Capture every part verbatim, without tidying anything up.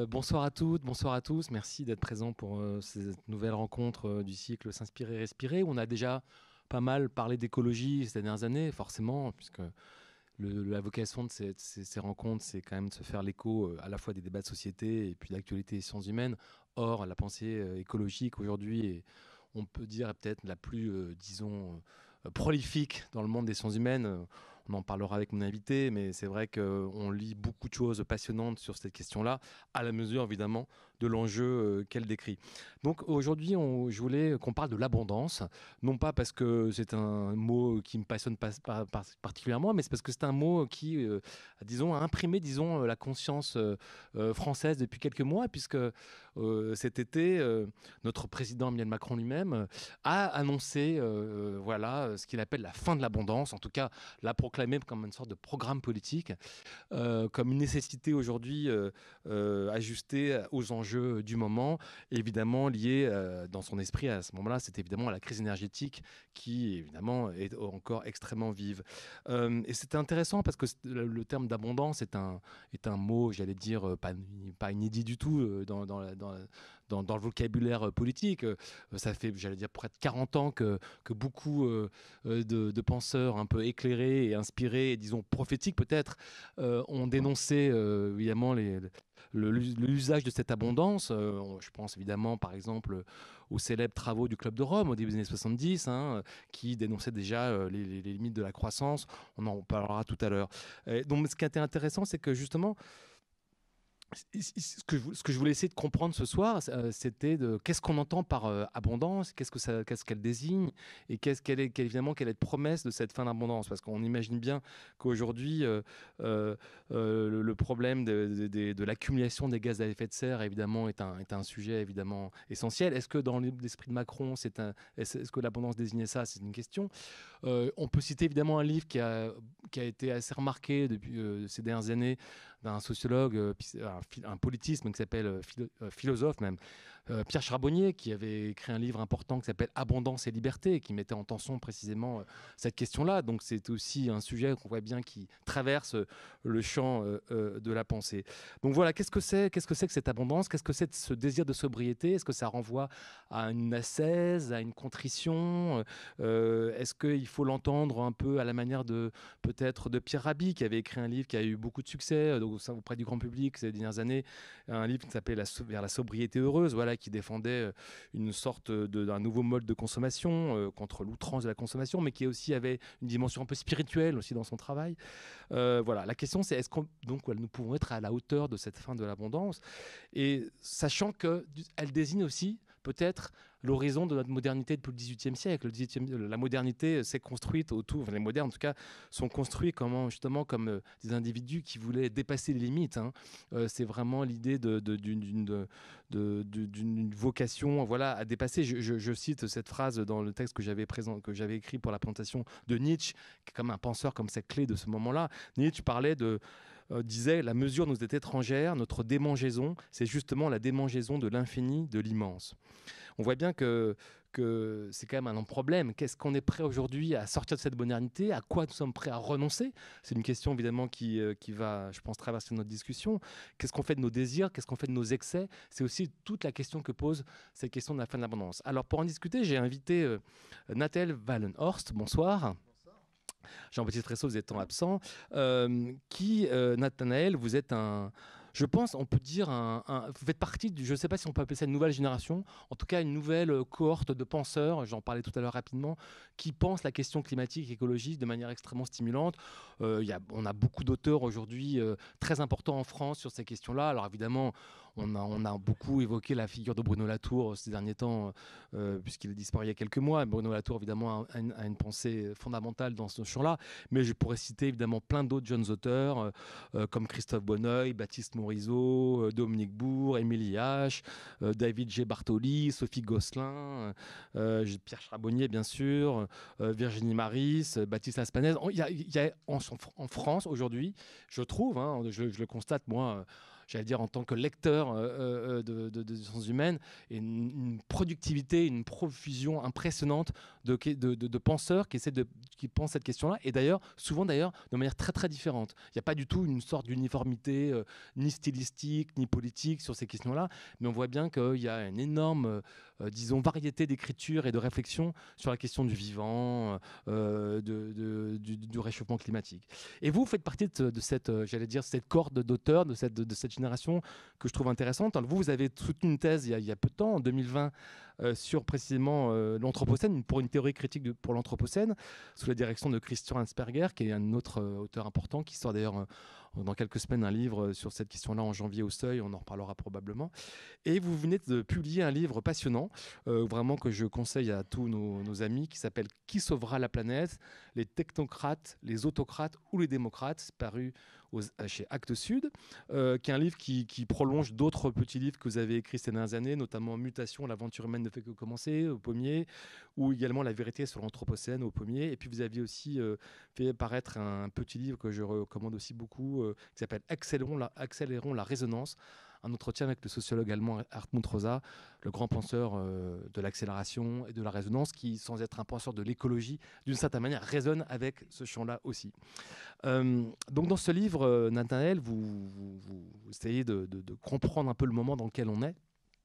bonsoir à toutes, bonsoir à tous. Merci d'être présents pour euh, cette nouvelle rencontre euh, du cycle S'inspirer, respirer. On a déjà pas mal parlé d'écologie ces dernières années, forcément, puisque le- la vocation de ces, ces- ces rencontres, c'est quand même de se faire l'écho euh, à la fois des débats de société et puis d'actualité des sciences humaines. Or, la pensée euh, écologique aujourd'hui est, on peut dire, est peut-être la plus, euh, disons, euh, prolifique dans le monde des sciences humaines. Euh, On en parlera avec mon invité, mais c'est vrai qu'on lit beaucoup de choses passionnantes sur cette question-là, à la mesure, évidemment, de l'enjeu euh, qu'elle décrit. Donc aujourd'hui, on- je voulais qu'on parle de l'abondance, non pas parce que c'est un mot qui me passionne pas- pas- pas- particulièrement, mais c'est parce que c'est un mot qui, euh, disons, a imprimé, disons, la conscience euh, euh, française depuis quelques mois, puisque euh, cet été, euh, notre président Emmanuel Macron lui-même euh, a annoncé, euh, voilà, ce qu'il appelle la fin de l'abondance, en tout cas l'a proclamé comme une sorte de programme politique, euh, comme une nécessité aujourd'hui euh, euh, ajustée aux enjeux du moment, évidemment liée euh, dans son esprit à ce moment-là, c'est évidemment à la crise énergétique qui évidemment est encore extrêmement vive. Euh, et c'était intéressant parce que le, le terme d'abondance est un, est un mot, j'allais dire, euh, pas, pas inédit du tout euh, dans, dans, la- dans, dans, dans le vocabulaire euh, politique. Euh, ça fait, j'allais dire, près de quarante ans que, que beaucoup euh, euh, de, de penseurs un peu éclairés et inspirés, et disons prophétiques peut-être, euh, ont dénoncé euh, évidemment les, le- l'usage de cette abondance. Euh, je pense évidemment par exemple aux célèbres travaux du Club de Rome au début des années soixante-dix, hein, qui dénonçaient déjà euh, les, les- les limites de la croissance. On en parlera tout à l'heure. Et donc ce qui était intéressant, c'est que justement, ce que, je, ce que je voulais essayer de comprendre ce soir, euh, c'était de qu'est-ce qu'on entend par euh, abondance, qu'est-ce que ça, qu'est-ce qu'elle désigne, et qu'est-ce qu'elle est, quelle, évidemment, quelle est la promesse de cette fin d'abondance. Parce qu'on imagine bien qu'aujourd'hui, euh, euh, euh, le, le problème de, de, de, de l'accumulation des gaz à effet de serre, évidemment, est un, est un sujet évidemment essentiel. Est-ce que dans l'esprit de Macron, c'est un, est-ce, est-ce que l'abondance désignait ça? C'est une question. Euh, on peut citer évidemment un livre qui a, qui a été assez remarqué depuis euh, ces dernières années d'un sociologue, euh, un, un politisme qui s'appelle euh, philo, euh, philosophe même, euh, Pierre Charbonnier, qui avait écrit un livre important qui s'appelle Abondance et liberté, et qui mettait en tension précisément euh, cette question-là. Donc c'est aussi un sujet qu'on voit bien qui traverse euh, le champ euh, euh, de la pensée. Donc voilà, qu'est-ce que c'est, qu'est-ce que c'est que cette abondance? Qu'est-ce que c'est ce désir de sobriété? Est-ce que ça renvoie à une ascèse, à une contrition? euh, Est-ce qu'il faut l'entendre un peu à la manière de peut-être de Pierre Rabhi, qui avait écrit un livre qui a eu beaucoup de succès euh, donc, auprès du grand public ces dernières années, un livre qui s'appelait la, Vers la sobriété heureuse, voilà, qui défendait euh, une sorte de- d'un nouveau mode de consommation euh, contre l'outrance de la consommation, mais qui aussi avait une dimension un peu spirituelle aussi dans son travail. Euh, voilà, la question c'est est-ce qu'on donc voilà, nous pouvons être à la hauteur de cette fin de l'abondance, et sachant que elle désigne aussi peut-être l'horizon de notre modernité depuis le dix-huitième siècle. Le dix-huitième, la modernité s'est construite autour, enfin, les modernes en tout cas, sont construits comme, justement comme euh, des individus qui voulaient dépasser les limites. Hein. Euh, c'est vraiment l'idée de, de, d'une, d'une, de, de, d'une vocation, voilà, à dépasser. Je, je, je cite cette phrase dans le texte que j'avais, présent, que j'avais écrit pour la présentation de Nietzsche, qui est comme un penseur comme cette clé de ce moment-là. Nietzsche parlait de, euh, disait, la mesure nous est étrangère, notre démangeaison, c'est justement la démangeaison de l'infini, de l'immense. On voit bien que, que c'est quand même un problème. Qu'est-ce qu'on est prêt aujourd'hui à sortir de cette modernité? À quoi nous sommes prêts à renoncer? C'est une question évidemment qui, euh, qui va, je pense, traverser notre discussion. Qu'est-ce qu'on fait de nos désirs? Qu'est-ce qu'on fait de nos excès? C'est aussi toute la question que pose cette question de la fin de l'abondance. Alors pour en discuter, j'ai invité euh, Nathalie Wallenhorst. Bonsoir. Jean-Baptiste Ressot, vous étant absent, euh, qui, euh, Nathanaël, vous êtes un, je pense, on peut dire, un, un, vous faites partie, du, je ne sais pas si on peut appeler ça une nouvelle génération, en tout cas une nouvelle euh, cohorte de penseurs, j'en parlais tout à l'heure rapidement, qui pensent la question climatique et écologique de manière extrêmement stimulante. Euh, y a, on a beaucoup d'auteurs aujourd'hui euh, très importants en France sur ces questions-là. Alors évidemment, on a, on a beaucoup évoqué la figure de Bruno Latour ces derniers temps, euh, puisqu'il est disparu il y a quelques mois. Bruno Latour, évidemment, a une, a une pensée fondamentale dans ce champ-là, mais je pourrais citer évidemment plein d'autres jeunes auteurs, euh, euh, comme Christophe Bonneuil, Baptiste Morisot, euh, Dominique Bourg, Émilie H, euh, David G. Bartoli, Sophie Gosselin, euh, Pierre Charbonnier, bien sûr, euh, Virginie Maris, euh, Baptiste Aspanès. Il y a, il y a en, en France, aujourd'hui, je trouve, hein, je, je le constate, moi, j'allais dire en tant que lecteur euh, de, de, de sciences humaines, et une, une productivité, une profusion impressionnante de, de, de, de penseurs qui essaient de qui pensent cette question-là, et d'ailleurs souvent d'ailleurs de manière très très différente. Il n'y a pas du tout une sorte d'uniformité euh, ni stylistique ni politique sur ces questions-là, mais on voit bien qu'il y a une énorme euh, disons variété d'écriture et de réflexion sur la question du vivant, euh, de, de, du, du réchauffement climatique. Et vous faites partie de, de cette, euh, j'allais dire, cette corde d'auteurs de cette, de, de cette génération que je trouve intéressante. Alors vous, vous avez soutenu une thèse il y a, il y a peu de temps, en deux mille vingt, euh, sur précisément euh, l'Anthropocène, pour une théorie critique de, pour l'Anthropocène, sous la direction de Christian Hansperger, qui est un autre euh, auteur important, qui sort d'ailleurs euh, dans quelques semaines un livre sur cette question-là en janvier au Seuil, on en reparlera probablement. Et vous venez de publier un livre passionnant, euh, vraiment que je conseille à tous nos, nos amis, qui s'appelle « Qui sauvera la planète ? Les technocrates, les autocrates ou les démocrates ?» paru aux, chez Actes Sud, euh, qui est un livre qui, qui prolonge d'autres petits livres que vous avez écrits ces dernières années, notamment « Mutation, l'aventure humaine ne fait que commencer » au Pommier, ou également « La vérité sur l'Anthropocène » au Pommier. Et puis vous aviez aussi euh, fait paraître un petit livre que je recommande aussi beaucoup, euh, qui s'appelle « Accélérons la, Accélérons la résonance », un entretien avec le sociologue allemand Hartmut Rosa, le grand penseur euh, de l'accélération et de la résonance, qui, sans être un penseur de l'écologie, d'une certaine manière, résonne avec ce champ-là aussi. Euh, donc dans ce livre, euh, Nathanaël, vous, vous, vous essayez de, de, de comprendre un peu le moment dans lequel on est,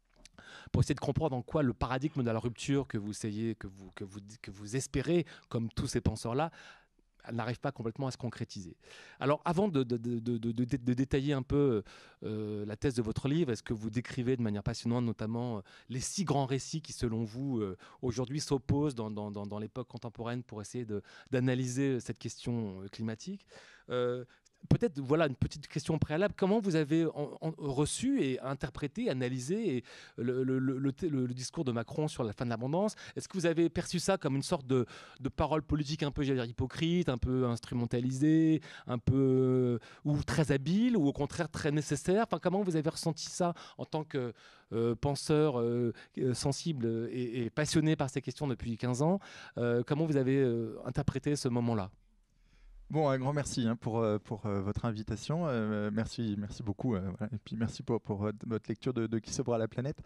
pour essayer de comprendre en quoi le paradigme de la rupture que vous essayez, que vous, que vous, que vous espérez, comme tous ces penseurs-là, n'arrive pas complètement à se concrétiser. Alors, avant de, de, de, de, de, de détailler un peu euh, la thèse de votre livre, est-ce que vous décrivez de manière passionnante notamment euh, les six grands récits qui, selon vous, euh, aujourd'hui s'opposent dans, dans, dans, dans l'époque contemporaine pour essayer d'analyser cette question climatique euh, Peut-être, voilà, une petite question préalable. Comment vous avez en, en, reçu et interprété, analysé et le, le, le, le, le discours de Macron sur la fin de l'abondance? Est-ce que vous avez perçu ça comme une sorte de, de parole politique un peu, j'allais dire, hypocrite, un peu instrumentalisée, un peu, ou très habile, ou au contraire très nécessaire? Enfin, comment vous avez ressenti ça en tant que euh, penseur euh, sensible et, et passionné par ces questions depuis quinze ans? euh, Comment vous avez euh, interprété ce moment-là? Bon, un grand merci hein, pour, pour euh, votre invitation. Euh, merci, merci beaucoup. Euh, voilà. Et puis merci pour, pour votre lecture de, de Qui sauvera la planète.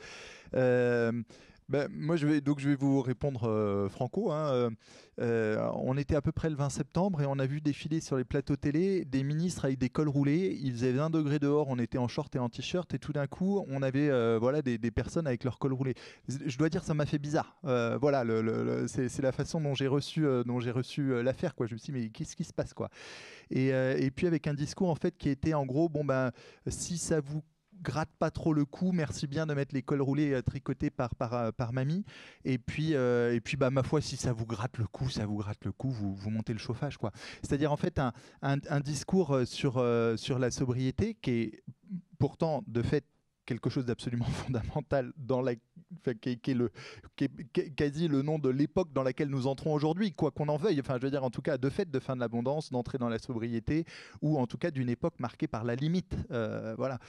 Euh, ben, moi, je vais, donc, je vais vous répondre euh, franco. Hein. Euh, on était à peu près le vingt septembre et on a vu défiler sur les plateaux télé des ministres avec des cols roulés. Il faisait vingt degrés dehors, on était en short et en t-shirt et tout d'un coup, on avait euh, voilà, des, des personnes avec leurs cols roulés. Je dois dire, ça m'a fait bizarre. Euh, voilà, le, le, le, c'est la façon dont j'ai reçu, euh, dont j'ai reçu euh, l'affaire. Je me suis dit, mais qu'est-ce qui se passe quoi et, euh, et puis avec un discours en fait qui était en gros, bon ben, si ça vous gratte pas trop le cou, merci bien de mettre les cols roulés euh, tricotés par, par, euh, par mamie. Et puis, euh, et puis bah, ma foi, si ça vous gratte le cou, ça vous gratte le cou, vous, vous montez le chauffage, quoi. C'est-à-dire en fait un, un, un discours sur, euh, sur la sobriété qui est pourtant de fait quelque chose d'absolument fondamental dans la, enfin, qui, est, qui, est le, qui est quasi le nom de l'époque dans laquelle nous entrons aujourd'hui, quoi qu'on en veuille. Enfin, je veux dire, en tout cas, de fait, de fin de l'abondance, d'entrer dans la sobriété, ou en tout cas d'une époque marquée par la limite. Euh, voilà.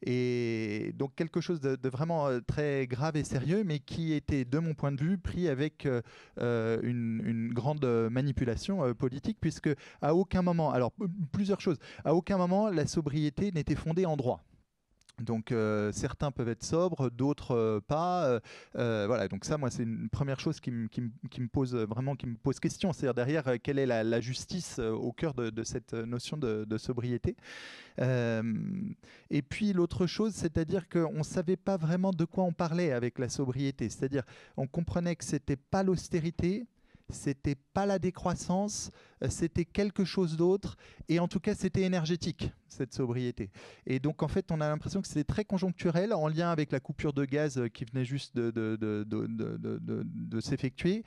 Et donc quelque chose de, de vraiment euh, très grave et sérieux, mais qui était, de mon point de vue, pris avec euh, une, une grande manipulation euh, politique, puisque à aucun moment, alors plusieurs choses, à aucun moment la sobriété n'était fondée en droit. Donc euh, certains peuvent être sobres, d'autres euh, pas. Euh, euh, voilà, donc ça, moi, c'est une première chose qui, qui, qui me pose vraiment, qui me pose question. C'est-à-dire derrière, euh, quelle est la, la justice euh, au cœur de, de cette notion de, de sobriété. Euh, et puis l'autre chose, c'est-à-dire qu'on ne savait pas vraiment de quoi on parlait avec la sobriété. C'est-à-dire, on comprenait que c'était pas l'austérité, c'était pas la décroissance, c'était quelque chose d'autre, et en tout cas c'était énergétique, cette sobriété. Et donc en fait on a l'impression que c'était très conjoncturel, en lien avec la coupure de gaz qui venait juste de, de, de, de, de, de, de, de s'effectuer,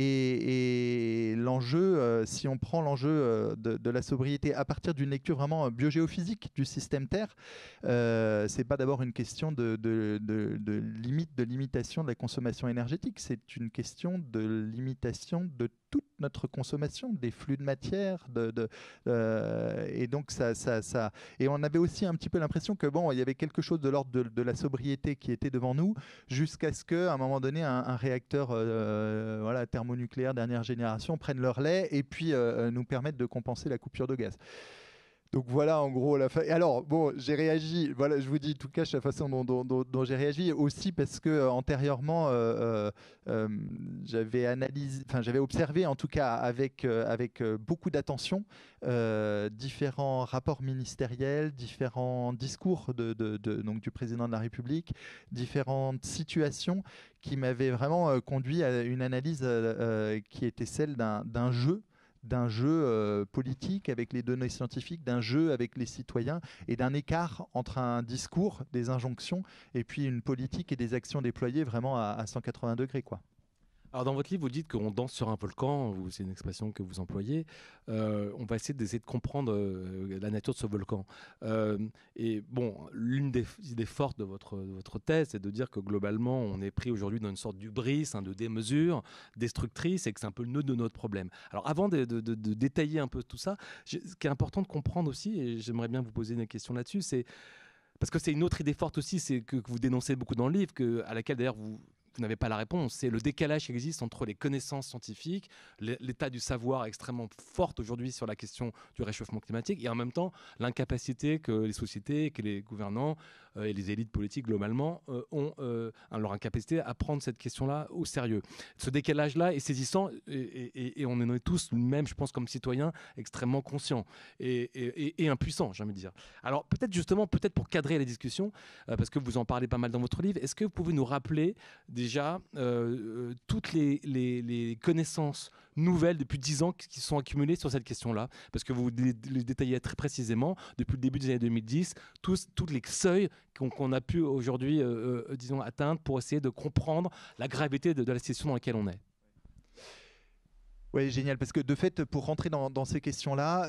et, et l'enjeu, euh, si on prend l'enjeu euh, de, de la sobriété à partir d'une lecture vraiment biogéophysique du système Terre, euh, c'est pas d'abord une question de, de, de, de limite, de limitation de la consommation énergétique, c'est une question de limitation de toute notre consommation, des flux de matière, de, de, euh, et donc ça, ça, ça, et on avait aussi un petit peu l'impression que bon, il y avait quelque chose de l'ordre de, de la sobriété qui était devant nous, jusqu'à ce qu'à un moment donné, un, un réacteur, euh, voilà, thermonucléaire dernière génération prenne leur lait et puis euh, nous permette de compenser la coupure de gaz. Donc voilà en gros la fin. Alors bon, j'ai réagi, voilà, je vous dis tout cas la façon dont, dont, dont, dont j'ai réagi aussi parce que euh, antérieurement euh, euh, j'avais analysé, enfin j'avais observé en tout cas avec, euh, avec euh, beaucoup d'attention euh, différents rapports ministériels, différents discours de, de, de, donc, du président de la République, différentes situations qui m'avaient vraiment euh, conduit à une analyse euh, euh, qui était celle d'un, d'un jeu d'un jeu euh, politique avec les données scientifiques, d'un jeu avec les citoyens et d'un écart entre un discours, des injonctions, et puis une politique et des actions déployées vraiment à, à cent quatre-vingts degrés, quoi. Alors dans votre livre, vous dites qu'on danse sur un volcan, c'est une expression que vous employez. Euh, on va essayer d'essayer de comprendre euh, la nature de ce volcan. Euh, et bon, l'une des idées fortes de votre, de votre thèse, c'est de dire que globalement, on est pris aujourd'hui dans une sorte d'hubris, hein, de démesure, destructrice, et que c'est un peu le nœud de notre problème. Alors avant de, de, de, de détailler un peu tout ça, ce qui est important de comprendre aussi, et j'aimerais bien vous poser une question là-dessus, c'est parce que c'est une autre idée forte aussi, c'est que, que vous dénoncez beaucoup dans le livre, que, à laquelle d'ailleurs vous vous n'avez pas la réponse. C'est le décalage qui existe entre les connaissances scientifiques, l'état du savoir extrêmement fort aujourd'hui sur la question du réchauffement climatique, et en même temps l'incapacité que les sociétés, que les gouvernants euh, et les élites politiques globalement euh, ont euh, leur incapacité à prendre cette question-là au sérieux. Ce décalage-là est saisissant et, et, et on en est tous, même je pense comme citoyens, extrêmement conscients et, et, et impuissants, j'ai envie de dire. Alors peut-être justement, peut-être pour cadrer la discussion, euh, parce que vous en parlez pas mal dans votre livre, est-ce que vous pouvez nous rappeler des déjà euh, toutes les, les, les connaissances nouvelles depuis dix ans qui sont accumulées sur cette question-là, parce que vous les, les détaillez très précisément, depuis le début des années deux mille dix, tous, tous les seuils qu'on, qu'on a pu aujourd'hui euh, euh, disons, atteindre pour essayer de comprendre la gravité de, de la situation dans laquelle on est. Oui, génial, parce que de fait, pour rentrer dans, dans ces questions-là,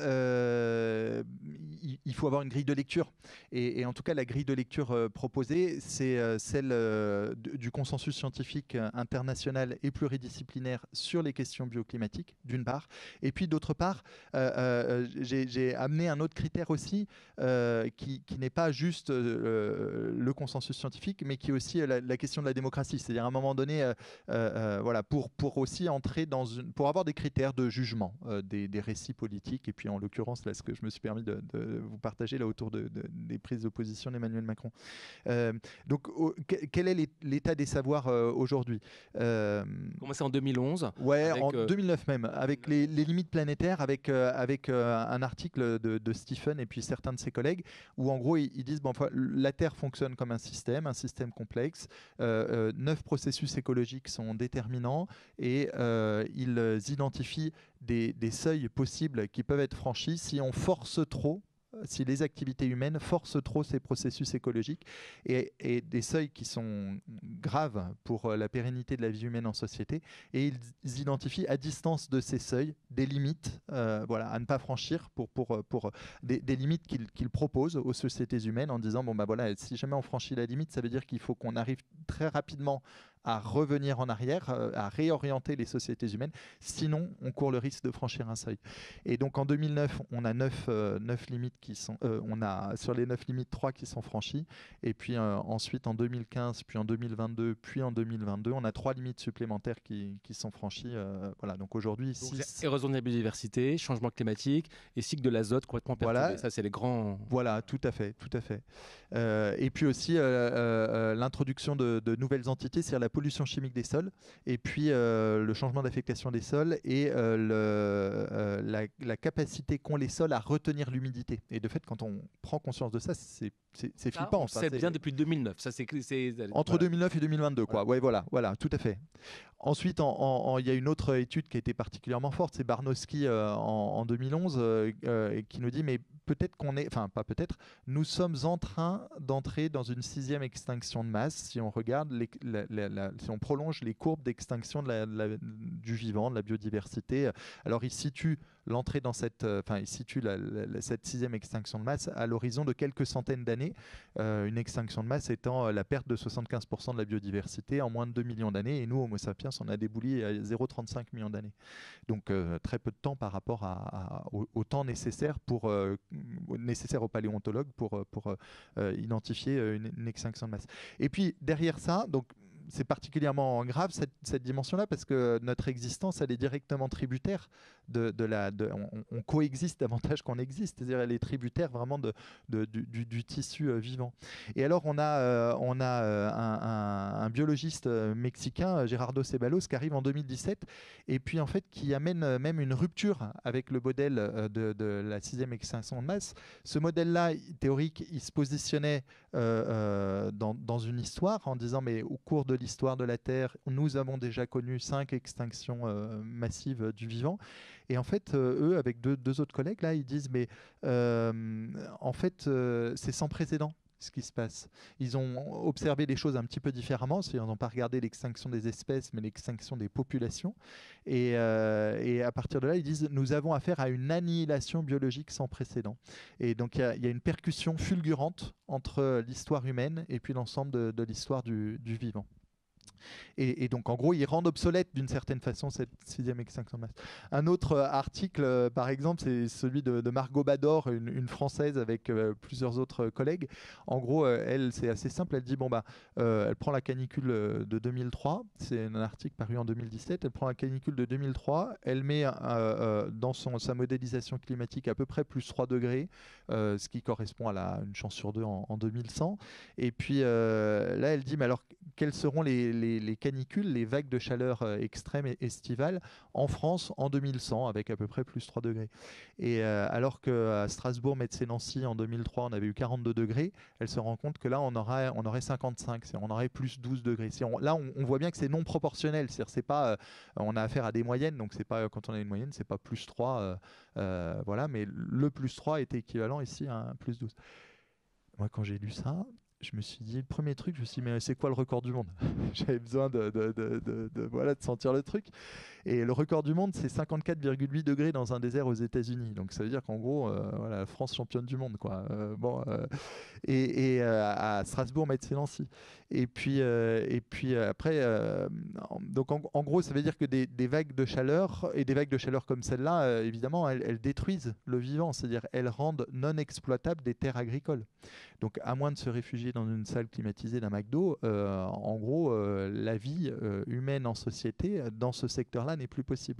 euh, il, il faut avoir une grille de lecture. Et, et en tout cas, la grille de lecture euh, proposée, c'est euh, celle euh, du consensus scientifique international et pluridisciplinaire sur les questions bioclimatiques, d'une part. Et puis, d'autre part, euh, euh, j'ai, j'ai amené un autre critère aussi, euh, qui, qui n'est pas juste euh, le consensus scientifique, mais qui est aussi la, la question de la démocratie. C'est-à-dire, à un moment donné, euh, euh, voilà, pour, pour aussi entrer dans une... pour avoir des critères de jugement euh, des, des récits politiques, et puis en l'occurrence là ce que je me suis permis de, de vous partager là autour de, de, des prises de position d'Emmanuel Macron. Euh, donc au, quel est l'état des savoirs euh, aujourd'hui? euh, Commencé en deux mille onze. Ouais, avec, en euh... deux mille neuf même, avec les, les limites planétaires, avec, euh, avec euh, un article de, de Stephen et puis certains de ses collègues, où en gros ils, ils disent bon, enfin, la Terre fonctionne comme un système, un système complexe, euh, euh, neuf processus écologiques sont déterminants, et euh, ils identifient des, des seuils possibles qui peuvent être franchis si on force trop, si les activités humaines forcent trop ces processus écologiques, et, et des seuils qui sont graves pour la pérennité de la vie humaine en société, et ils identifient à distance de ces seuils des limites euh, voilà, à ne pas franchir, pour, pour, pour des, des limites qu'ils, qu'ils proposent aux sociétés humaines en disant bon bah voilà, si jamais on franchit la limite, ça veut dire qu'il faut qu'on arrive très rapidement à revenir en arrière, à réorienter les sociétés humaines, sinon on court le risque de franchir un seuil. Et donc en deux mille neuf, on a neuf, euh, neuf limites qui sont, euh, on a sur les neuf limites trois qui sont franchies, et puis euh, ensuite en deux mille quinze, puis en deux mille vingt-deux, puis en deux mille vingt-deux, on a trois limites supplémentaires qui, qui sont franchies. Euh, voilà, donc aujourd'hui, six... érosion de la biodiversité, changement climatique et cycle de l'azote complètement perturbé. Voilà. Ça, c'est les grands. Voilà, tout à fait, tout à fait. Euh, et puis aussi euh, euh, l'introduction de, de nouvelles entités, c'est-à-dire la pollution chimique des sols, et puis euh, le changement d'affectation des sols, et euh, le, euh, la, la capacité qu'ont les sols à retenir l'humidité. Et de fait, quand on prend conscience de ça, c'est, c'est, c'est ça, flippant. On ça, sait c'est... bien depuis deux mille neuf. Ça, c'est, c'est... Entre voilà. deux mille neuf et deux mille vingt-deux, quoi. Voilà. Ouais, voilà, voilà, tout à fait. Ensuite, il en, en, y a une autre étude qui a été particulièrement forte, c'est Barnowski euh, en, en deux mille onze, euh, euh, qui nous dit, mais peut-être qu'on est, enfin pas peut-être, nous sommes en train d'entrer dans une sixième extinction de masse si on regarde, les, la, la, la, si on prolonge les courbes d'extinction de la, la, du vivant, de la biodiversité. Alors il situe l'entrée dans cette, enfin il situe la, la, cette sixième extinction de masse à l'horizon de quelques centaines d'années, euh, une extinction de masse étant la perte de soixante-quinze pour cent de la biodiversité en moins de deux millions d'années, et nous Homo sapiens on a débouli à zéro virgule trente-cinq millions d'années. Donc euh, très peu de temps par rapport à, à, au, au temps nécessaire pour euh, nécessaire aux paléontologues pour, pour euh, identifier une, une extinction de masse. Et puis derrière ça, donc c'est particulièrement grave cette, cette dimension-là, parce que notre existence elle est directement tributaire de, de la, de, on, on coexiste davantage qu'on existe, c'est-à-dire elle est tributaire vraiment de, de, du, du, du tissu euh, vivant. Et alors on a, euh, on a euh, un, un, un biologiste mexicain, Gerardo Ceballos, qui arrive en deux mille dix-sept et puis en fait qui amène même une rupture avec le modèle de, de la sixième extinction de masse. Ce modèle-là, théorique, il se positionnait euh, euh, dans, dans une histoire en disant mais au cours de l'histoire de la Terre, nous avons déjà connu cinq extinctions euh, massives du vivant. Et en fait, euh, eux, avec deux, deux autres collègues, là, ils disent mais euh, en fait, euh, c'est sans précédent ce qui se passe. Ils ont observé les choses un petit peu différemment, c'est-à-dire ils n'ont pas regardé l'extinction des espèces, mais l'extinction des populations. Et, euh, et à partir de là, ils disent nous avons affaire à une annihilation biologique sans précédent. Et donc il y, y a une percussion fulgurante entre l'histoire humaine et puis l'ensemble de, de l'histoire du, du vivant. Et, et donc, en gros, ils rendent obsolète d'une certaine façon cette sixième extinction de masse. Un autre euh, article, euh, par exemple, c'est celui de, de Margot Bador, une, une Française avec euh, plusieurs autres collègues. En gros, euh, elle, c'est assez simple. Elle dit, bon, bah, euh, elle prend la canicule de deux mille trois. C'est un article paru en deux mille dix-sept. Elle prend la canicule de deux mille trois. Elle met euh, euh, dans son, sa modélisation climatique à peu près plus trois degrés, euh, ce qui correspond à la, une chance sur deux en, en deux mille cent. Et puis euh, là, elle dit, mais alors, quelles seront les, les, les canicules, les vagues de chaleur euh, extrêmes et estivales en France en deux mille cent, avec à peu près plus trois degrés. Et euh, alors qu'à Strasbourg, Metz-et-Nancy, en deux mille trois, on avait eu quarante-deux degrés, elle se rend compte que là, on aurait, on aurait cinquante-cinq, on aurait plus douze degrés. On, là, on, on voit bien que c'est non proportionnel, c'est-à-dire c'est pas, euh, on a affaire à des moyennes, donc c'est pas, quand on a une moyenne, c'est pas plus trois, euh, euh, voilà, mais le plus trois était équivalent ici à un plus douze. Moi, quand j'ai lu ça, je me suis dit, le premier truc, je me suis dit, mais c'est quoi le record du monde? J'avais besoin de, de, de, de, de, voilà, de sentir le truc. Et le record du monde, c'est cinquante-quatre virgule huit degrés dans un désert aux États-Unis. Donc ça veut dire qu'en gros, euh, voilà, France championne du monde, quoi. Euh, bon, euh, et, et euh, à Strasbourg, Metz-et-Nancy. Et puis, euh, et puis euh, après, euh, donc en, en gros, ça veut dire que des, des vagues de chaleur, et des vagues de chaleur comme celle-là, euh, évidemment, elles, elles détruisent le vivant, c'est-à-dire elles rendent non exploitables des terres agricoles. Donc à moins de se réfugier dans une salle climatisée d'un McDo, euh, en gros, euh, la vie euh, humaine en société, dans ce secteur-là, n'est plus possible.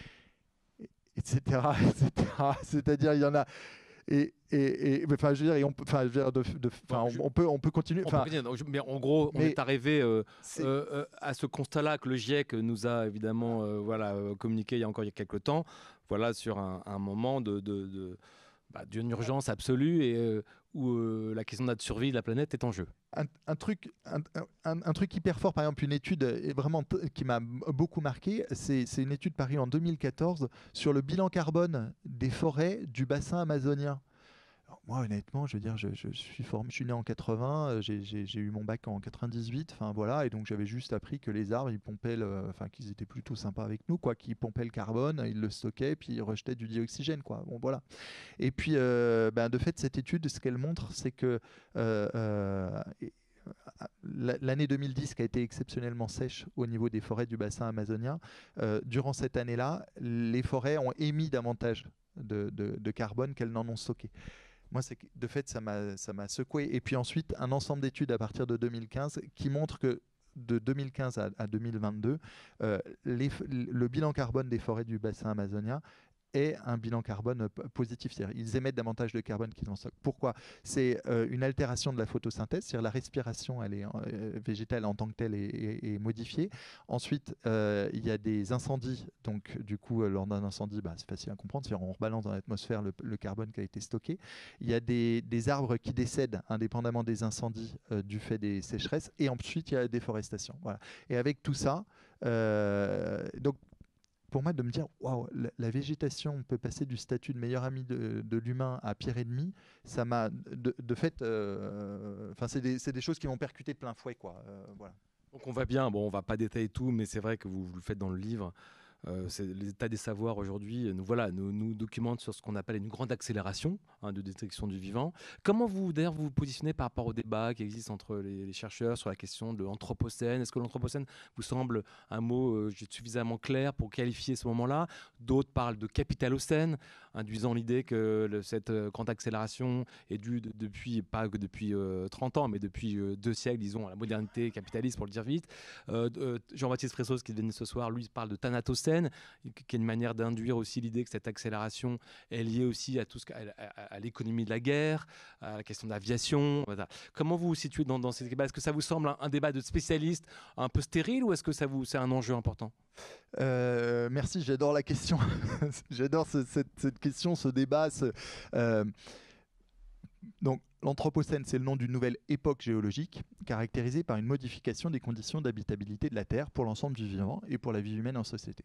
Etc. et cetera. C'est-à-dire, il y en a... Et, et, et enfin, je veux dire, et on, enfin, je veux dire, de, de, enfin, on, on peut, on peut continuer. On peut continuer. Donc, mais en gros, on mais est arrivé euh, c'est... euh, euh, à ce constat-là que le GIEC nous a évidemment, euh, voilà, euh, communiqué il y a encore il y a quelques temps, voilà, sur un, un moment de, de, de bah, d'une urgence absolue et euh, où euh, la question de notre survie de la planète est en jeu. Un, un, truc, un, un, un truc hyper fort, par exemple, une étude est vraiment t- qui m'a beaucoup marqué, c'est, c'est une étude parue en deux mille quatorze sur le bilan carbone des forêts du bassin amazonien. Alors moi, honnêtement, je veux dire, je, je suis formé, je suis né en quatre-vingts, j'ai, j'ai, j'ai eu mon bac en quatre-vingt-dix-huit, enfin voilà, et donc j'avais juste appris que les arbres, ils pompaient, le, enfin qu'ils étaient plutôt sympas avec nous, quoi, qu'ils pompaient le carbone, ils le stockaient, puis ils rejetaient du dioxygène, quoi. Bon voilà. Et puis, euh, ben, de fait, cette étude, ce qu'elle montre, c'est que euh, euh, l'année deux mille dix, qui a été exceptionnellement sèche au niveau des forêts du bassin amazonien, euh, durant cette année-là, les forêts ont émis davantage de, de, de carbone qu'elles n'en ont stocké. Moi, c'est, de fait, ça m'a, ça m'a secoué. Et puis ensuite, un ensemble d'études à partir de deux mille quinze qui montrent que de deux mille quinze à, à deux mille vingt-deux, euh, les, le bilan carbone des forêts du bassin amazonien est un bilan carbone positif. C'est-à-dire ils émettent davantage de carbone qu'ils en stockent. Pourquoi? C'est euh, une altération de la photosynthèse, c'est-à-dire la respiration elle est, euh, végétale en tant que telle est, est, est modifiée. Ensuite, euh, il y a des incendies. Donc, du coup, euh, lors d'un incendie, bah, c'est facile à comprendre. C'est-à-dire on rebalance dans l'atmosphère le, le carbone qui a été stocké. Il y a des, des arbres qui décèdent indépendamment des incendies euh, du fait des sécheresses. Et ensuite, il y a la déforestation. Voilà. Et avec tout ça, euh, donc, pour moi, de me dire, waouh, la, la végétation peut passer du statut de meilleur ami de, de l'humain à pire ennemi, ça m'a, de, de fait, enfin, euh, c'est des, c'est des choses qui m'ont percuté de plein fouet, quoi. Euh, voilà. Donc on va bien, bon, on va pas détailler tout, mais c'est vrai que vous, vous le faites dans le livre. Euh, c'est l'état des savoirs aujourd'hui, nous voilà, nous, nous documente sur ce qu'on appelle une grande accélération hein, de détection du vivant. Comment vous d'ailleurs vous, vous positionnez par rapport au débat qui existe entre les, les chercheurs sur la question de l'anthropocène? Est-ce que l'anthropocène vous semble un mot euh, suffisamment clair pour qualifier ce moment-là? D'autres parlent de capitalocène, induisant l'idée que le, cette euh, grande accélération est due de, depuis pas que depuis euh, trente ans, mais depuis euh, deux siècles, disons, à la modernité capitaliste pour le dire vite. Euh, euh, Jean-Baptiste Fressos qui vient ce soir, lui parle de thanatocène. l'Anthropocène, qui est une manière d'induire aussi l'idée que cette accélération est liée aussi à tout ce qu'à, à, à l'économie de la guerre, à la question de l'aviation. Voilà. Comment vous vous situez dans, dans ces débats? Est-ce que ça vous semble un, un débat de spécialistes un peu stérile ou est-ce que ça vous, c'est un enjeu important? Euh, merci, j'adore la question. J'adore ce, cette, cette question, ce débat. Ce, euh, donc, l'Anthropocène, c'est le nom d'une nouvelle époque géologique caractérisée par une modification des conditions d'habitabilité de la Terre pour l'ensemble du vivant et pour la vie humaine en société.